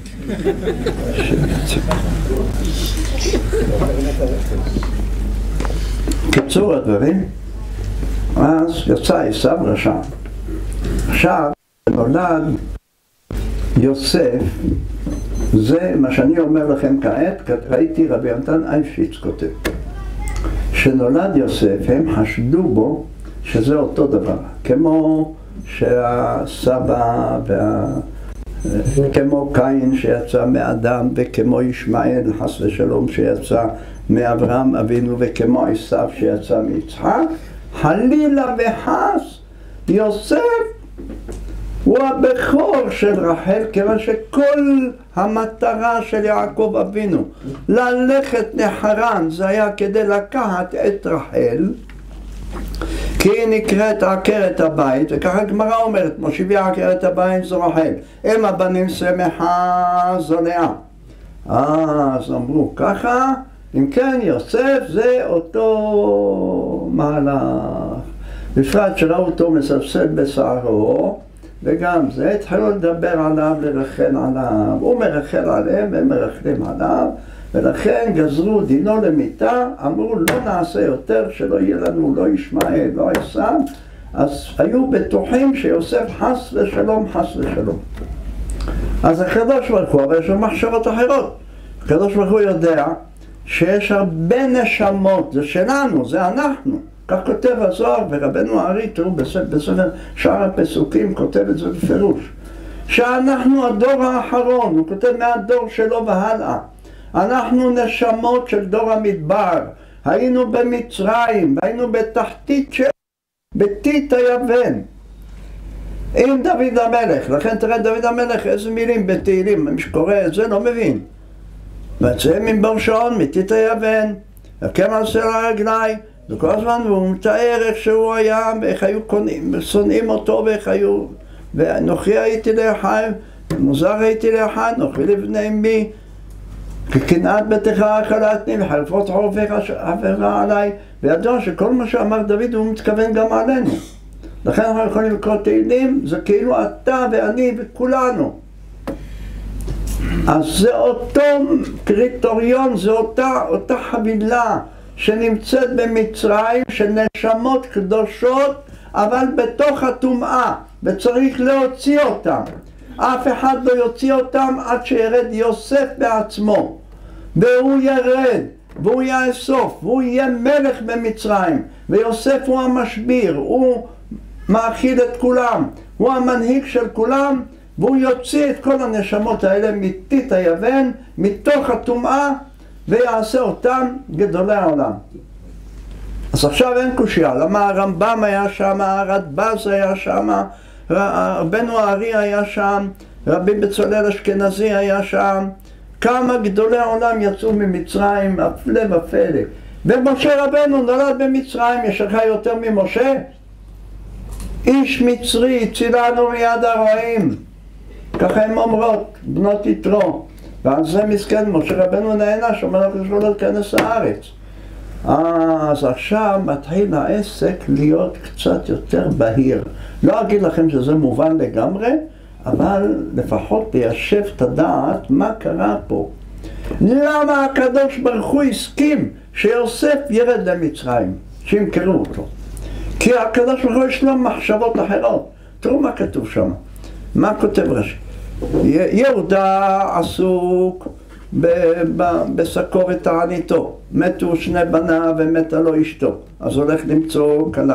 קיצור הדברים, אז יצא עשיו רשע. עכשיו נולד יוסף, זה מה שאני אומר לכם כעת, ראיתי רבי יונתן אייבשיץ כותב. שנולד יוסף, הם חשדו בו שזה אותו דבר, כמו שהסבא, וה... כמו קין שיצא מאדם, וכמו ישמעאל חס ושלום שיצא מאברהם אבינו, וכמו עשיו שיצא מיצחק, חלילה וחס, יוסף הוא הבכור של רחל, כיוון שכל המטרה של יעקב אבינו ללכת לחרן זה היה כדי לקחת את רחל, כי היא נקראת עקרת הבית, וככה הגמרא אומרת, מושיבי עקרת הבית זו רחל, הם הבנים שמחה זו לאה. אז אמרו ככה, אם כן יוסף זה אותו מהלך, בפרט שראו אותו מספסל בשערו, וגם זה התחילו לדבר עליו, לרחל עליו, הוא מרחל עליהם, הם מרחלים עליו, ולכן גזרו דינו למיתה, אמרו לא נעשה יותר, שלא יהיה לנו לא ישמעאל, לא עשיו, אז היו בטוחים שיוסף חס ושלום, חס ושלום. אז הקדוש ברוך הוא, אבל יש לו מחשבות אחרות. הקדוש ברוך הוא יודע שיש הרבה נשמות, זה שלנו, זה אנחנו. כך כותב הזוהר, ורבנו הארי, תראו בספר שאר הפסוקים כותב את זה בפירוש, שאנחנו הדור האחרון, הוא כותב מהדור שלו והלאה. אנחנו נשמות של דור המדבר, היינו במצרים, היינו בתחתית של... בתית היוון. עם דוד המלך, לכן תראה דוד המלך איזה מילים בתהילים, מי שקורא את זה לא מבין. ויצא ממבור שעון, מתית היוון, יקם על סלע הרגלי, וכל הזמן הוא מתאר איך שהוא היה, ואיך היו קונים, שונאים אותו, ואיך היו... ואנוכי הייתי לאחי, מוזר הייתי לאחי, אנוכי לבני אמי, כקנאת ביתך אכלתני, וחלפות חורפיך עבירה עליי, וידוע שכל מה שאמר דוד הוא מתכוון גם עלינו. לכן אנחנו יכולים לקרוא תהילים, זה כאילו אתה ואני וכולנו. אז זה אותו קריטריון, זה אותה, אותה חבילה שנמצאת במצרים, של נשמות קדושות, אבל בתוך הטומאה, וצריך להוציא אותם. אף אחד לא יוציא אותם עד שירד יוסף בעצמו. והוא ירד, והוא יאסוף, והוא יהיה מלך במצרים. ויוסף הוא המשביר, הוא מאכיל את כולם, הוא המנהיג של כולם, והוא יוציא את כל הנשמות האלה מתית היוון, מתוך הטומאה, ויעשה אותם גדולי העולם. אז עכשיו אין קושיה, למה הרמב"ם היה שם, הרדב"ז היה שם, רבנו הארי היה שם, רבי בצלאל אשכנזי היה שם, כמה גדולי העולם יצאו ממצרים, הפלא ופלא. ומשה רבנו נולד במצרים, יש לך יותר ממשה? איש מצרי, צילנו מיד הרעים, ככה הם אומרות, בנות יתרו. ועל זה מסכן, משה רבנו נענש, אומר לך שלא להיכנס לארץ. אז עכשיו מתחיל העסק להיות קצת יותר בהיר. לא אגיד לכם שזה מובן לגמרי, אבל לפחות ליישב את הדעת מה קרה פה. למה הקדוש ברוך הוא הסכים שיוסף ירד למצרים, שימכרו אותו? כי הקדוש ברוך הוא יש לו מחשבות אחרות. תראו מה כתוב שם. מה כותב רש"י? יהודה עסוק בשקו ותעניתו. מתו שני בניו ומתה לו אשתו. אז הולך למצוא כלה.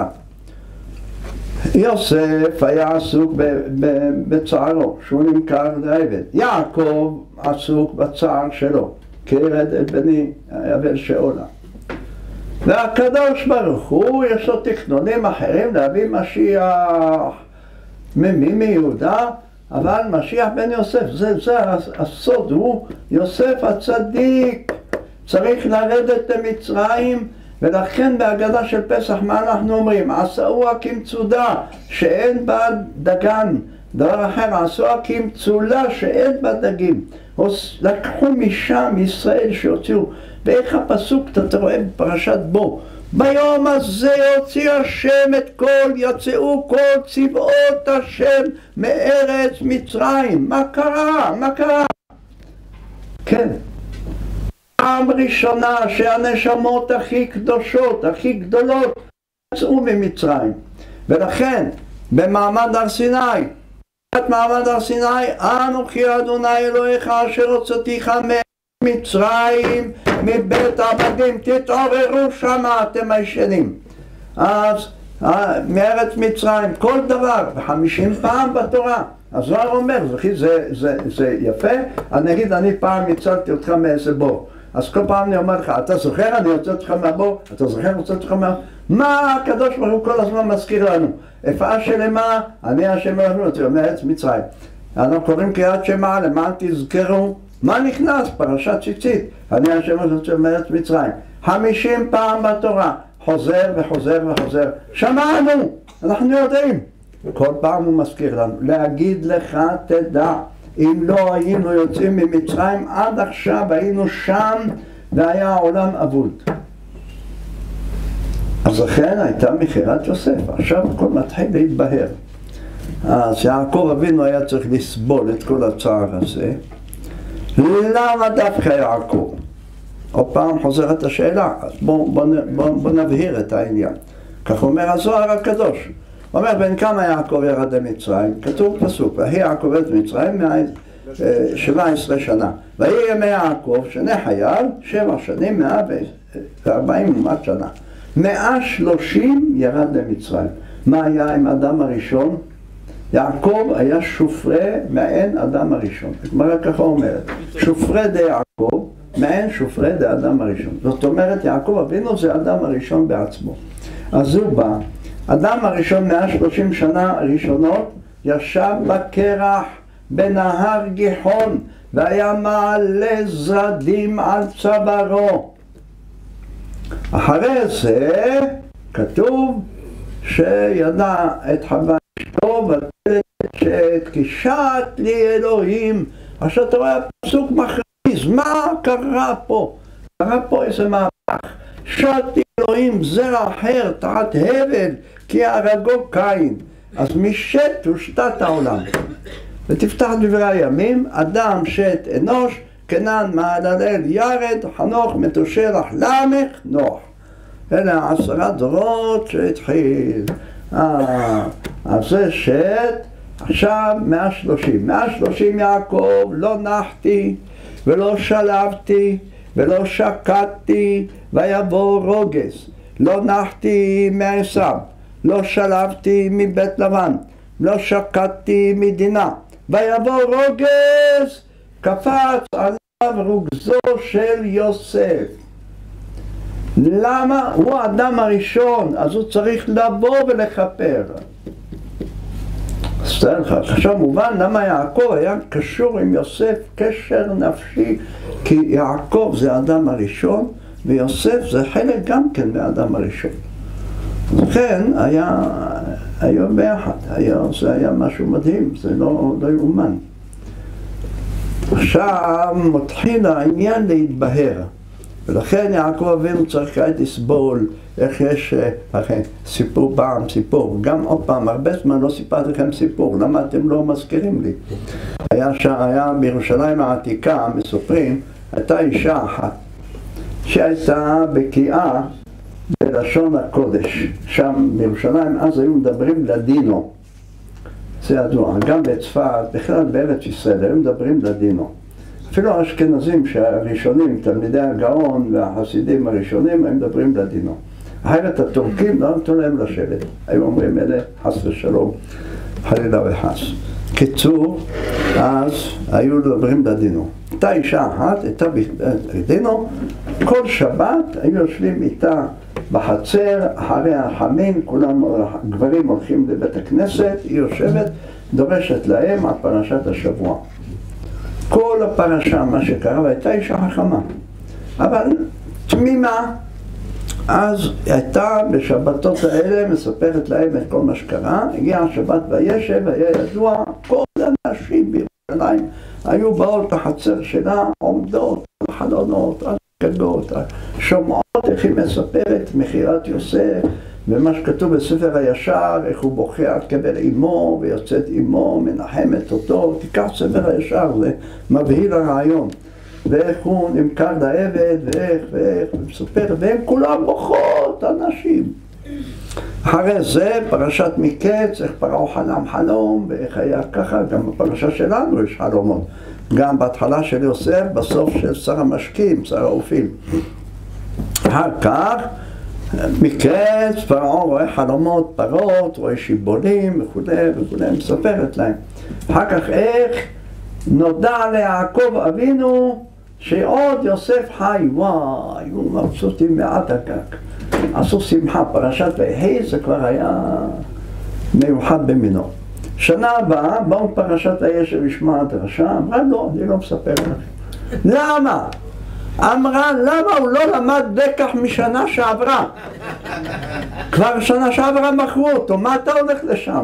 יוסף היה עסוק בצערו, שהוא נמכר לעבד. יעקב עסוק בצער שלו, כי ירד אל בני אבל שאולה. והקדוש ברוך הוא יש לו תכנונים אחרים להביא משיח ממי מיהודה, אבל משיח בן יוסף, זה, זה הסוד, הוא יוסף הצדיק, צריך לרדת למצרים, ולכן בהגדה של פסח מה אנחנו אומרים? עשאוה כמצודה שאין בה דגן, דבר אחר, עשאוה כמצולה שאין בה דגים. לקחו משם ישראל שהוציאו, ואיך הפסוק אתה רואה בפרשת בו, ביום הזה יוציא השם את כל, יצאו כל צבאות השם מארץ מצרים. מה קרה? מה קרה? כן, פעם ראשונה שהנשמות הכי קדושות, הכי גדולות, יצאו ממצרים. ולכן במעמד הר סיני, במעמד הר סיני, אנוכי אדוני אלוהיך אשר הוצאתיך ממצרים מבית עבדים, תתעוררו שמה אתם הישנים. אז מארץ מצרים, כל דבר, וחמישים פעם בתורה. אז זוהר אומר, זה, זה, זה יפה, אני אגיד, אני פעם הצלתי אותך מאיזה בור. אז כל פעם אני אומר לך, אתה זוכר, אני יוצא אותך מהבור, אתה זוכר, אני יוצא אותך מהבור. מה הקדוש ברוך הוא כל הזמן מזכיר לנו? איפה שלמה, אני השם אלוהינו, מארץ מצרים. אנחנו קוראים קריאת שמע, למען תזכרו, מה נכנס? פרשת ציצית. אני השם אלוהינו מארץ מצרים. חמישים פעם בתורה, חוזר וחוזר וחוזר. שמענו, אנחנו יודעים. כל פעם הוא מזכיר לנו, להגיד לך תדע, אם לא היינו יוצאים ממצרים עד עכשיו היינו שם והיה העולם אבוד. אז לכן הייתה מכירת יוסף, עכשיו הכל מתחיל להתבהר. אז יעקב אבינו היה צריך לסבול את כל הצער הזה. למה דווקא יעקב? עוד פעם חוזרת השאלה, אז בואו בוא, בוא, בוא נבהיר את העניין. כך אומר הזוהר הקדוש. הוא אומר, בין כמה יעקב ירד למצרים? כתוב פסוק, והיא יעקב ירד למצרים שבע עשרה שנה. ויהי ימי יעקב שני חייל, שבע שנים, מאה וארבעים ומעט שנה. מאה שלושים ירד למצרים. מה היה עם האדם הראשון? יעקב היה שופרה מעין אדם הראשון. הגמרא ככה אומרת, שופרה די יעקב מעין שופרה די אדם הראשון. זאת אומרת, יעקב אבינו זה אדם הראשון בעצמו. אז הוא בא, אדם הראשון מאה ושלושים שנה הראשונות ישב בקרח בנהר גיחון והיה מעלה זרדים על צווארו. אחרי זה כתוב שידע את חווה אשתו ותת קישת לי אלוהים. עכשיו אתה רואה פסוק מכריז, מה קרה פה? קרה פה איזה מהפך. שת אלוהים זרע אחר תחת הבל כי הרגו קין. אז משת הושתת העולם. ותפתח דברי הימים, אדם שת אנוש, כנען מהללל ירד, חנוך מתושלח למך נוח. אלה עשרה דורות שהתחיל. אה, אז זה שת, עכשיו מאה ושלושים. מאה ושלושים יעקב, לא נחתי ולא שלבתי ולא שקטתי ויבוא רוגז. לא נחתי מעשיו, לא שלבתי מבית לבן, לא שקטתי מדינה. ויבוא רוגז, קפץ עליו רוגזו של יוסף. למה? הוא האדם הראשון, אז הוא צריך לבוא ולכפר. סתר לך, עכשיו מובן למה יעקב היה קשור עם יוסף קשר נפשי, כי יעקב זה האדם הראשון, ויוסף זה חלק גם כן מהאדם הראשון. לכן היה, היה ביחד, היה, זה היה משהו מדהים, זה לא, לא יאומן. עכשיו מתחיל העניין להתבהר, ולכן יעקב אבינו צריך כעת לסבול, איך יש לכם סיפור פעם, סיפור, גם עוד פעם, הרבה זמן לא סיפרתי לכם סיפור, למה אתם לא מזכירים לי? היה, היה בירושלים העתיקה, מסופרים, הייתה אישה אחת, שהייתה בקיאה, בלשון הקודש, שם בירושלים אז היו מדברים לדינו, זה ידוע, גם בצפת, בכלל בארץ ישראל היו מדברים לדינו. אפילו האשכנזים שהראשונים, תלמידי הגאון והחסידים הראשונים, הם מדברים לדינו. אחרת הטורקים לא נתנו להם לשבת, היו אומרים אלה חס ושלום, חלילה וחס. קיצור, אז היו מדברים לדינו. הייתה אישה אחת, הייתה בדינו, כל שבת היו יושבים איתה בחצר, אחרי החמין, כולם גברים הולכים לבית הכנסת, היא יושבת, דורשת להם על פרשת השבוע. כל הפרשה, מה שקרה, והייתה אישה חכמה. אבל תמימה, אז הייתה בשבתות האלה, מספרת להם את כל מה שקרה, הגיעה השבת וישב, היה ידוע, כל הנשים בירושלים היו באות לחצר שלה, עומדות על חלונות, על גגות, שומעות איך היא מספרת מכירת יוסף, ומה שכתוב בספר הישר, איך הוא בוכה עד קבר אמו, ויוצאת אמו, מנחמת אותו, תיקח ספר הישר, זה מבהיל הרעיון. ואיך הוא נמכר לעבד, ואיך, ואיך, ומספר, והם כולם בוכות, אנשים. אחרי זה, פרשת מקץ, איך פרעה חלם חלום, ואיך היה ככה, גם בפרשה שלנו יש חלומות. גם בהתחלה של יוסף, בסוף של שר המשקים, שר האופיל. אחר כך, מקץ, פרעה רואה חלומות, פרות, רואה שיבולים וכו' וכו', מספרת להם. אחר כך איך נודע ליעקב אבינו שעוד יוסף חי, וואי, היו מבסוטים מעט הגג. עשו שמחה, פרשת ויהי, זה כבר היה מיוחד במינו. שנה הבאה, באו פרשת וישב לשמוע הדרשה, אמרה לא, אני לא מספר לכם. למה? אמרה, למה הוא לא למד לקח משנה שעברה? כבר שנה שעברה מכרו אותו, מה אתה הולך לשם?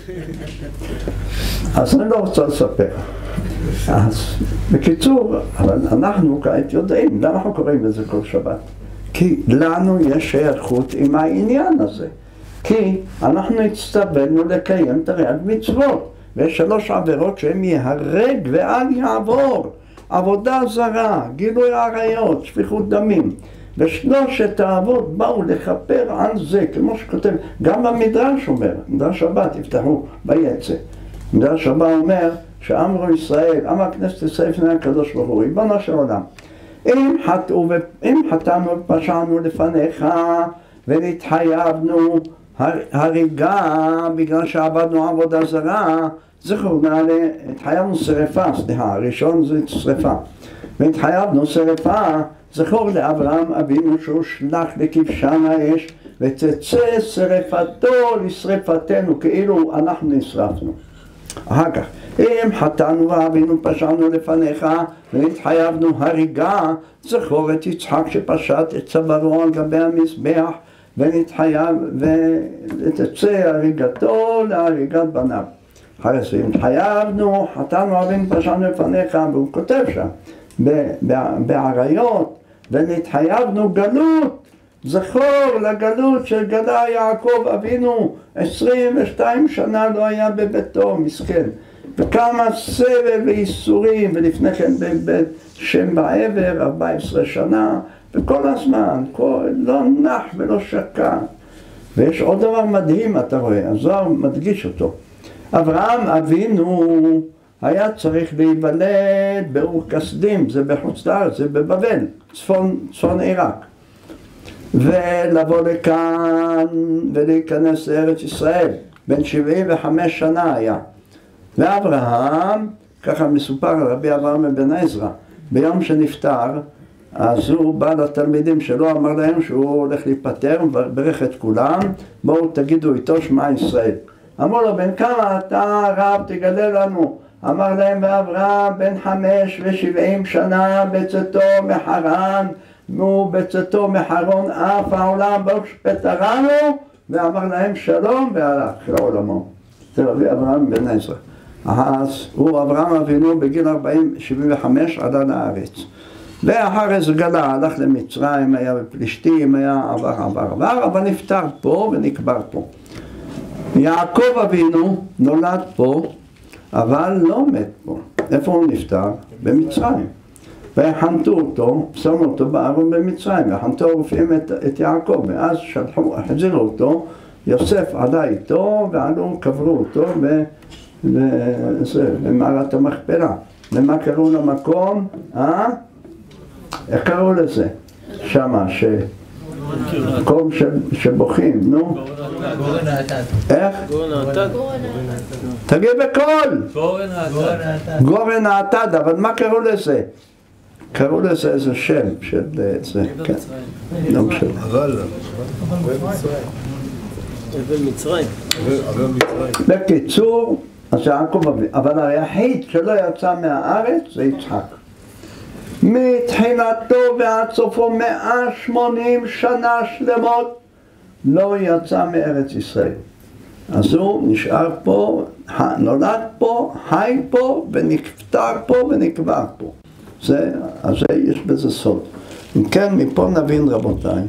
אז אני לא רוצה לספר. אז בקיצור, אבל אנחנו כעת יודעים, למה אנחנו קוראים לזה כל שבת? כי לנו יש שייכות עם העניין הזה. כי אנחנו הצטווינו לקיים תרי"ג מצוות, ויש שלוש עבירות שהן יהרג ואל יעבור. עבודה זרה, גילוי עריות, שפיכות דמים. ושלושת האבות באו לכפר על זה, כמו שכותב, גם במדרש אומר, מדרש הבא תפתחו ביצא. מדרש הבא אומר שאמרו ישראל, אמר כנסת ישראל לפני הקדוש ברוך הוא, ריבונו של עולם, אם חטאו, אם חטאנו ופשענו לפניך ונתחייבנו הריגה, בגלל שעבדנו עבודה זרה, זכורנה, התחייבנו שריפה, סליחה, הראשון זה שריפה. והתחייבנו שריפה, זכור לאברהם אבינו שהוא שלח לכבשן האש, ותצא שריפתו לשריפתנו, כאילו אנחנו נשרפנו. אחר כך, אם חטאנו ואבינו פשענו לפניך, והתחייבנו הריגה, זכור את יצחק שפשט את צווארו על גבי המזבח, ונתחייב, ותצא הריגתו להריגת בניו. אחרי זה, אם התחייבנו, חטאנו ואבינו פשענו לפניך, והוא כותב שם, בעריות, ונתחייבנו גלות, זכור לגלות שגלה יעקב אבינו, עשרים ושתיים שנה לא היה בביתו, מסכן, וכמה סבל ואיסורים, ולפני כן בבית שם בעבר, ארבע עשרה שנה, וכל הזמן, כל, לא נח ולא שקע. ויש עוד דבר מדהים, אתה רואה, הזוהר מדגיש אותו. אברהם אבינו היה צריך להיוולד באור כסדים, זה בחוץ לארץ, זה בבבל, צפון, צפון עיראק. ולבוא לכאן ולהיכנס לארץ ישראל, בן שבעים וחמש שנה היה. ואברהם, ככה מסופר על רבי אברהם בן עזרא, ביום שנפטר, אז הוא בא לתלמידים שלו, אמר להם שהוא הולך להיפטר, ברך את כולם, בואו תגידו איתו שמע ישראל. אמרו לו, בן כמה אתה רב תגלה לנו? אמר להם, ואברהם בן חמש ושבעים שנה בצאתו מחרן, נו בצאתו מחרון אף העולם ברוך שפטרנו, ואמר להם שלום והלך לעולמו. זה רבי אברהם בן עזרא. אז הוא אברהם אבינו בגיל ארבעים שבעים וחמש עלה לארץ. ואחרי זה גלה, הלך למצרים, היה בפלישתים, היה עבר עבר עבר, אבל נפטר פה ונקבר פה. יעקב אבינו נולד פה, אבל לא מת פה. איפה הוא נפטר? במצרים. והחנתו אותו, שמו אותו בארון במצרים, והחנתו הרופאים את, את יעקב, ואז שלחו, החזירו אותו, יוסף עלה איתו, ועלו, קברו אותו במערת המכפלה. למה קראו למקום? אה? איך קראו לזה? שמה, ש... מקום שבוכים, נו? גורן האטד. איך? גורן האטד. תגיד בקול! גורן האטד. גורן האטד, אבל מה קראו לזה? קראו לזה איזה שם של זה, כן. לא משנה. אבל... אבל מצרים. אבל מצרים. בקיצור, אז יעקב אבינו, אבל היחיד שלא יצא מהארץ זה יצחק. מתחילתו ועד סופו מאה ושמונים שנה שלמות לא יצא מארץ ישראל. אז הוא נשאר פה, נולד פה, חי פה ונפטר פה ונקבר פה. זה, אז זה, יש בזה סוד. אם כן, מפה נבין רבותיי,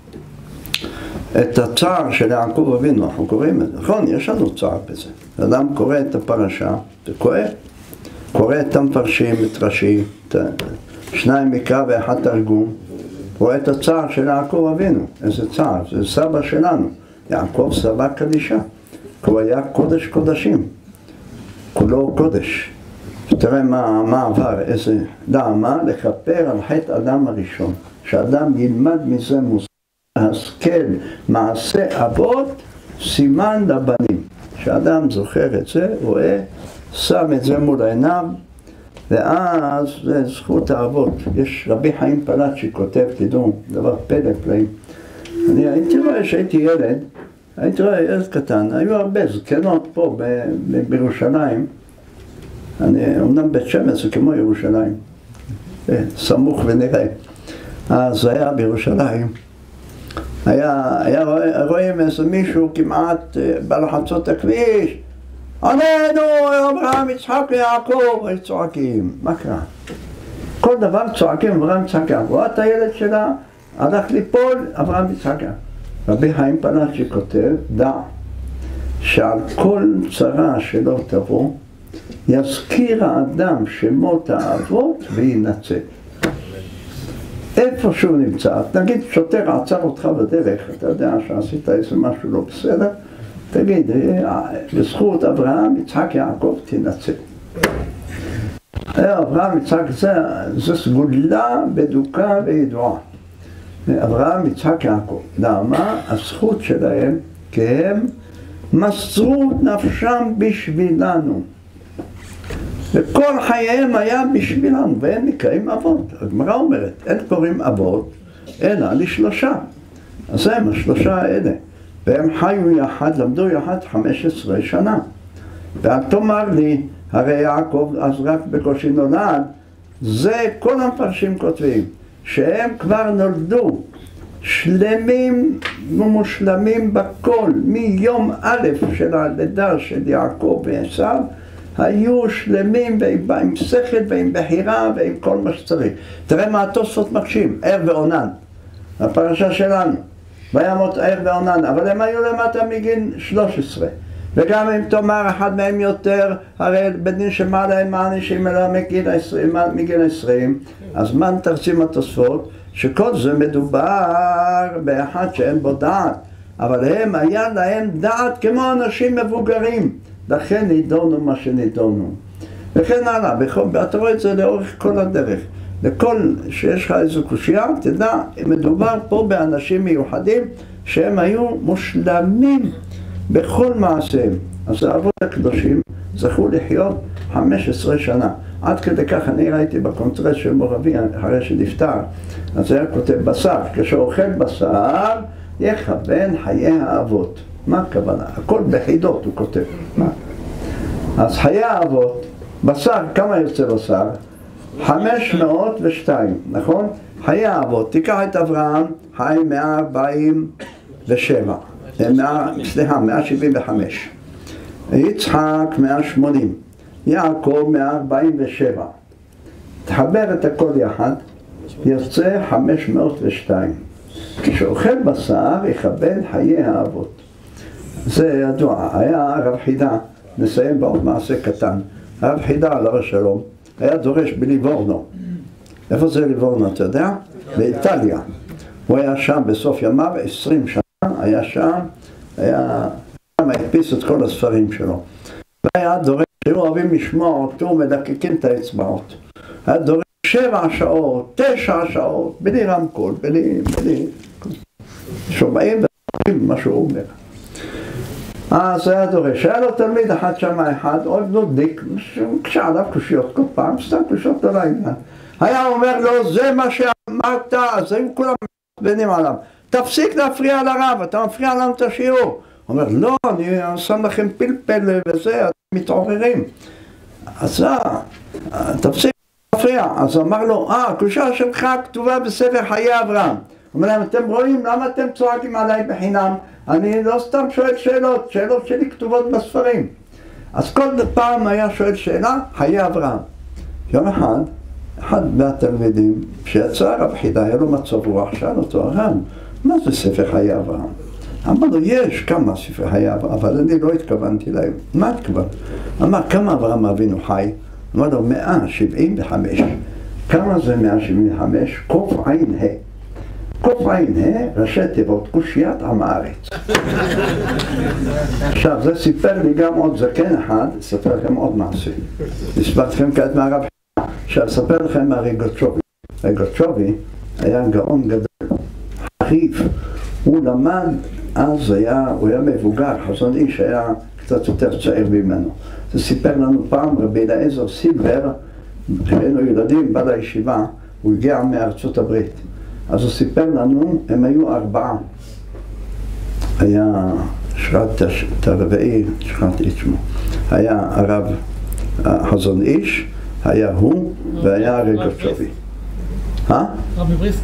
את הצער של יעקב אבינו, אנחנו קוראים את זה, נכון, יש לנו צער בזה. אדם קורא את הפרשה, זה כואב. קורא את המפרשים, את רש"י, את שניים מקרא ואחד תרגום, רואה את הצער של יעקב אבינו. איזה צער? זה סבא שלנו. יעקב סבא קדישה, כי הוא היה קודש קודשים, כולו קודש. ותראה מה, מה עבר, איזה דעמה, לכפר על חטא אדם הראשון, שאדם ילמד מזה מוסר, השכל, מעשה אבות, סימן לבנים. שאדם זוכר את זה, רואה, שם את זה מול העיניו, ואז זה זכות האבות. יש רבי חיים פלט שכותב, תדעו, דבר פלא פלאים. אני הייתי רואה שהייתי ילד, הייתי רואה ילד קטן, היו הרבה זקנות פה ב- ב- בירושלים. אני, אומנם בית שמש זה כמו ירושלים, סמוך ונראה. אז היה בירושלים, היה, היה רואה, רואים איזה מישהו כמעט בא לחצות הכביש, עננו אברהם יצחק ויעקב, היו צועקים. מה קרה? כל דבר צועקים אברהם יצחק יעקב. את הילד שלה הלך ליפול, אברהם יצחק יעקב. רבי חיים פלט שכותב, דע שעל כל צרה שלא תבוא יזכיר האדם שמות האבות וינצל. איפה שהוא נמצא, נגיד שוטר עצר אותך בדרך, אתה יודע שעשית איזה משהו לא בסדר, תגיד, בזכות אברהם, יצחק, יעקב, תנצל. אברהם, יצחק, זה, זה סגולה בדוקה וידועה. אברהם, יצחק, יעקב. למה? הזכות שלהם כי הם מסרו נפשם בשבילנו. וכל חייהם היה בשבילנו, והם נקראים אבות. הגמרא אומרת, אין קוראים אבות, אלא לשלושה. אז הם השלושה האלה. והם חיו יחד, למדו יחד חמש עשרה שנה. ואל תאמר לי, הרי יעקב אז רק בקושי נולד, זה כל המפרשים כותבים, שהם כבר נולדו שלמים ומושלמים בכל, מיום א' של הלידה של יעקב ועשיו, היו שלמים עם שכל ועם בחירה ועם כל מה שצריך. תראה מה התוספות מקשים, ער ועונן, הפרשה שלנו, וימות ער ועונן, אבל הם היו למטה מגיל שלוש עשרה. וגם אם תאמר אחד מהם יותר, הרי בדין שמעלה הם מענישים אלא מגיל עשרים, מגיל עשרים, אז מה תרצים התוספות? שכל זה מדובר באחד שאין בו דעת, אבל הם היה להם דעת כמו אנשים מבוגרים, לכן נידונו מה שנידונו. וכן הלאה, אתה רואה את זה לאורך כל הדרך. לכל שיש לך איזו קושייה, תדע, מדובר פה באנשים מיוחדים שהם היו מושלמים בכל מעשיהם. אז האבות הקדושים זכו לחיות חמש עשרה שנה. עד כדי כך אני ראיתי בקונטרס של מורבי אחרי שנפטר, אז היה כותב בשר, כשאוכל בשר יכוון חיי האבות. מה הכוונה? הכל בחידות הוא כותב. מה? אז חיי האבות, בשר, כמה יוצא בשר? חמש מאות ושתיים, נכון? חיי האבות, תיקח את אברהם, חי מאה ארבעים ושבע, סליחה, מאה שבעים וחמש. יצחק מאה שמונים, יעקב מאה ארבעים ושבע. תחבר את הכל יחד, יוצא חמש מאות ושתיים. כשאוכל בשר יכוון חיי האבות. זה ידוע, היה הרב חידה, נסיים בעוד מעשה קטן. הרב חידה עליו השלום, היה דורש בליבורנו. איפה זה ליבורנו, אתה יודע? באיטליה. הוא היה שם בסוף ימיו, עשרים שנה, היה שם, היה שם הדפיס את כל הספרים שלו. והיה דורש, שהיו אוהבים לשמוע אותו, מדקקים את האצבעות. היה דורש שבע שעות, תשע שעות, בלי רמקול, בלי, בלי, שומעים וחושבים מה שהוא אומר. אז היה דורש, היה לו תלמיד אחד שם אחד, עוד נודניק, כשעליו קושיות כל פעם, סתם קושיות לא לעניין. היה אומר לו, זה מה שאמרת, אז היו כולם מתבנים עליו. תפסיק להפריע לרב, אתה מפריע לנו את השיעור. הוא אומר, לא, אני שם לכם פלפל וזה, אתם מתעוררים. אז תפסיק להפריע. אז אמר לו, אה, הקושייה שלך כתובה בספר חיי אברהם. הוא אומר להם, אתם רואים, למה אתם צועקים עליי בחינם? אני לא סתם שואל שאלות, שאלות שלי כתובות בספרים. אז כל פעם היה שואל שאלה, חיי אברהם. יום אחד, אחד מהתלמידים, שיצא הרב חידה, היה לו מצב רוח, שאל אותו, הרב, מה זה ספר חיי אברהם? אמר לו, יש כמה ספר חיי אברהם, אבל אני לא התכוונתי להם. מה התכוון? אמר, כמה אברהם אבינו חי? אמר לו, מאה שבעים וחמש. כמה זה מאה שבעים וחמש? קוף עין ה'. קוף עין ה' ראשי תיבות, קושיית עם הארץ. עכשיו, זה סיפר לי גם עוד זקן אחד, אספר לכם עוד מעשה. הסברתי לכם כעת מהרב חידה, שאספר לכם מהריגוצ'ובי. ריגוצ'ובי היה גאון גדול, חריף. הוא למד, אז היה, הוא היה מבוגר, חזון איש היה קצת יותר צעיר ממנו. זה סיפר לנו פעם, רבי אליעזר סילבר, כשהיינו ילדים, בא לישיבה, הוא הגיע מארצות הברית. אז הוא סיפר לנו, הם היו ארבעה. היה, שכחתי את הרביעי, שכחתי את שמו. היה הרב חזון איש, היה הוא, והיה ריגוצ'ובי. אה? רבי בריסק.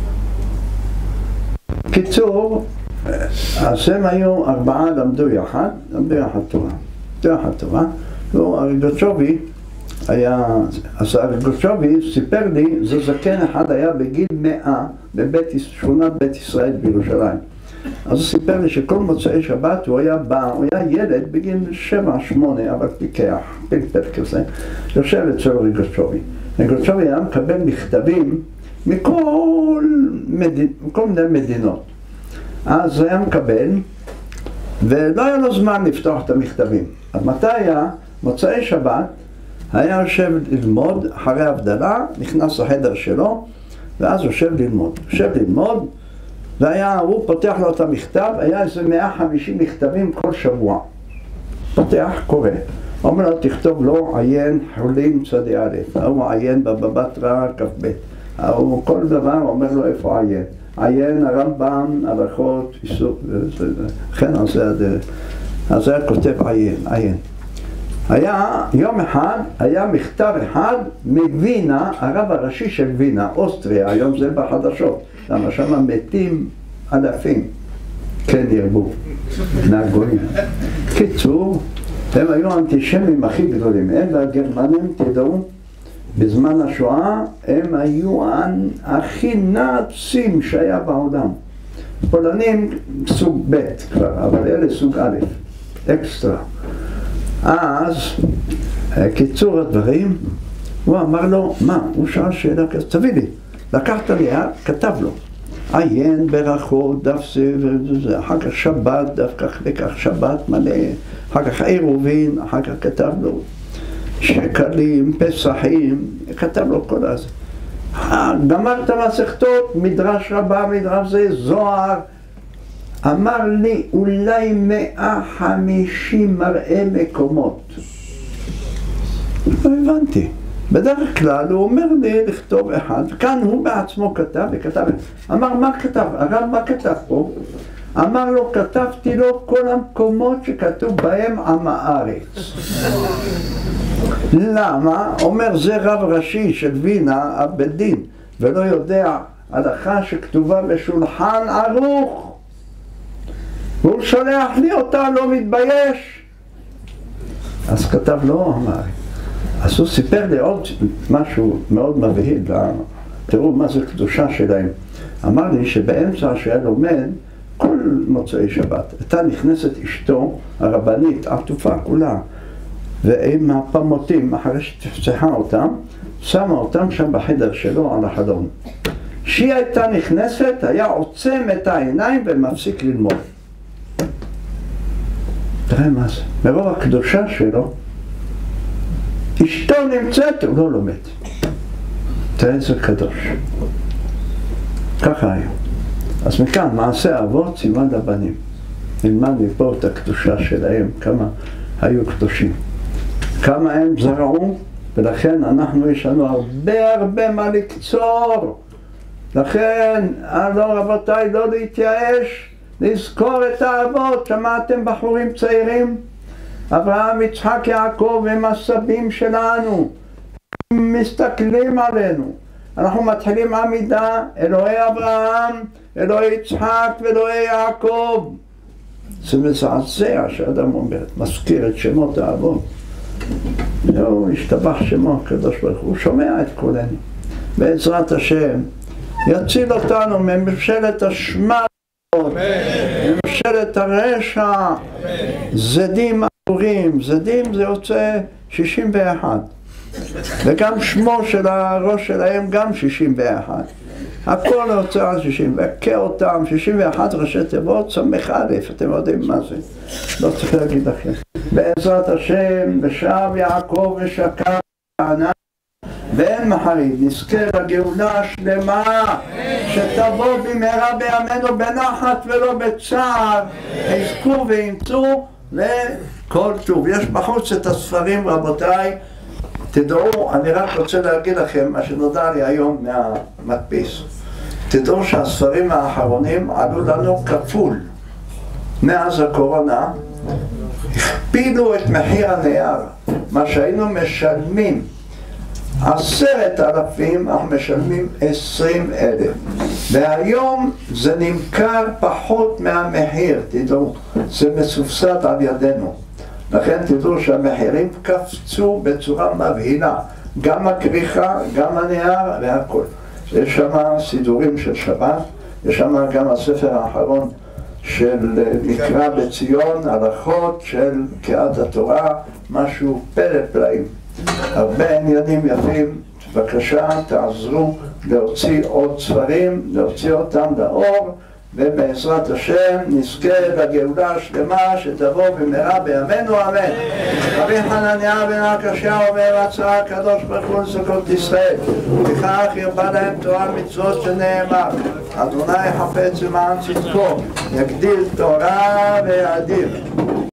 קיצור, אז הם היו ארבעה, למדו יחד, למדו יחד תורה. למדו יחד תורה, והריגוצ'ובי היה, אז הריגוצ'ובי סיפר לי, זה זקן אחד היה בגיל מאה בבית, שכונת בית ישראל בירושלים. אז הוא סיפר לי שכל מוצאי שבת הוא היה בא, הוא היה ילד בגיל שבע, שמונה, אבל פיקח, פלפל כזה, יושב אצל ריגוצ'ובי. ריגוצ'ובי היה מקבל מכתבים מכל, מדינה, מכל מיני מדינות. אז הוא היה מקבל, ולא היה לו זמן לפתוח את המכתבים. אז מתי היה? מוצאי שבת, היה יושב ללמוד, אחרי הבדלה, נכנס לחדר שלו, ואז יושב ללמוד. יושב ללמוד, והיה, הוא פותח לו את המכתב, היה איזה מאה וחמישים מכתבים כל שבוע. פותח, קורא. אומר לו, תכתוב לו עיין חולין צדי א', הוא עיין בבא בתרא כ"ב. הוא כל דבר אומר לו איפה עיין. עיין הרמב"ם, הלכות, עיסוק, וכן על זה הדרך. אז היה כותב עיין, עיין. היה, יום אחד, היה מכתב אחד מווינה, הרב הראשי של וינה, אוסטריה, היום זה בחדשות. למה שם מתים אלפים, כן ירבו, מהגויים. קיצור, הם היו האנטישמים הכי גדולים, הם והגרמנים, תדעו, בזמן השואה, הם היו הכי נאצים שהיה בעולם. פולנים סוג ב' כבר, אבל אלה סוג א', אקסטרה. אז, קיצור הדברים, הוא אמר לו, מה? הוא שאל שאלה כזאת, תביא לי. לקחת לי, כתב לו. עיין ברכות, דף זה, אחר כך שבת, דף כך וכך שבת מלא, אחר כך עירובין, אחר כך כתב לו שקלים, פסחים, כתב לו כל הזה. גמר את המסכתות, מדרש רבה, מדרש זה, זוהר, אמר לי אולי מאה וחמישים מראה מקומות. לא הבנתי. בדרך כלל הוא אומר לי לכתוב אחד, כאן הוא בעצמו כתב וכתב. אמר מה כתב? הרב מה כתב פה? אמר לו, כתבתי לו כל המקומות שכתוב בהם עם הארץ. למה? אומר זה רב ראשי של וינה, הבית דין, ולא יודע הלכה שכתובה בשולחן ערוך. והוא שולח לי אותה, לא מתבייש. אז כתב לו, אמר. אז הוא סיפר לי עוד משהו מאוד מבהיל, תראו מה זה קדושה שלהם. אמר לי שבאמצע שהיה לומד, כל מוצאי שבת, הייתה נכנסת אשתו, הרבנית, עטופה כולה, ועם הפמותים, אחרי שתפצחה אותם, שמה אותם שם בחדר שלו על החלון. כשהיא הייתה נכנסת, היה עוצם את העיניים ומפסיק ללמוד. תראה מה זה, מרוב הקדושה שלו, אשתו נמצאת, הוא לא לומד. תראה איזה קדוש. ככה היום. אז מכאן, מעשה אבות, סימן לבנים. נלמד מפה את הקדושה שלהם, כמה היו קדושים. כמה הם זרעו, ולכן אנחנו יש לנו הרבה הרבה מה לקצור. לכן, לא רבותיי, לא להתייאש, לזכור את האבות. שמעתם בחורים צעירים? אברהם, יצחק, יעקב הם הסבים שלנו. הם מסתכלים עלינו. אנחנו מתחילים עמידה, אלוהי אברהם, אלוהי יצחק ואלוהי יעקב. זה מזעזע שאדם אומר, מזכיר את שמות האבות. הוא השתבח שמו הקדוש ברוך הוא, הוא שומע את כולנו. בעזרת השם, יציל אותנו מממשלת השמד, מממשלת הרשע, זדים ארורים. זדים זה יוצא שישים ואחת. וגם שמו של הראש שלהם גם שישים ואחת. הכל יוצא על שישים, והכה אותם, שישים ואחת ראשי תיבות, סמך א', אתם יודעים מה זה. לא צריך להגיד לכם. בעזרת השם, ושב יעקב ושקע ענה, ואין מחריד, נזכה לגאולה השלמה, שתבוא במהרה בימינו בנחת ולא בצער, יזכו וימצאו לכל טוב. יש בחוץ את הספרים, רבותיי, תדעו, אני רק רוצה להגיד לכם מה שנודע לי היום מהמדפיס. תדעו שהספרים האחרונים עלו לנו כפול. מאז הקורונה הכפילו את מחיר הנייר. מה שהיינו משלמים עשרת אלפים, אנחנו משלמים עשרים אלף. והיום זה נמכר פחות מהמחיר, תדעו. זה מסובסד על ידינו. לכן תדעו שהמחירים קפצו בצורה מבהילה, גם הכריכה, גם הנייר והכל. יש שם סידורים של שבת, יש שם גם הספר האחרון של מקרא בציון, הלכות של קריאת התורה, משהו פלא פלאים. הרבה עניינים יפים, בבקשה תעזרו להוציא עוד ספרים, להוציא אותם לאור, ובעזרת השם נזכה לגאולה השלמה שתבוא במהרה בימינו אמן. רבי חנניה בן עקשיא אומר רצה הקדוש ברוך הוא לזכות ישראל, וכך ירבה להם תורה מצוות שנאמר אדוני חפץ למען צדקו, יגדיל תורה ויאדיר.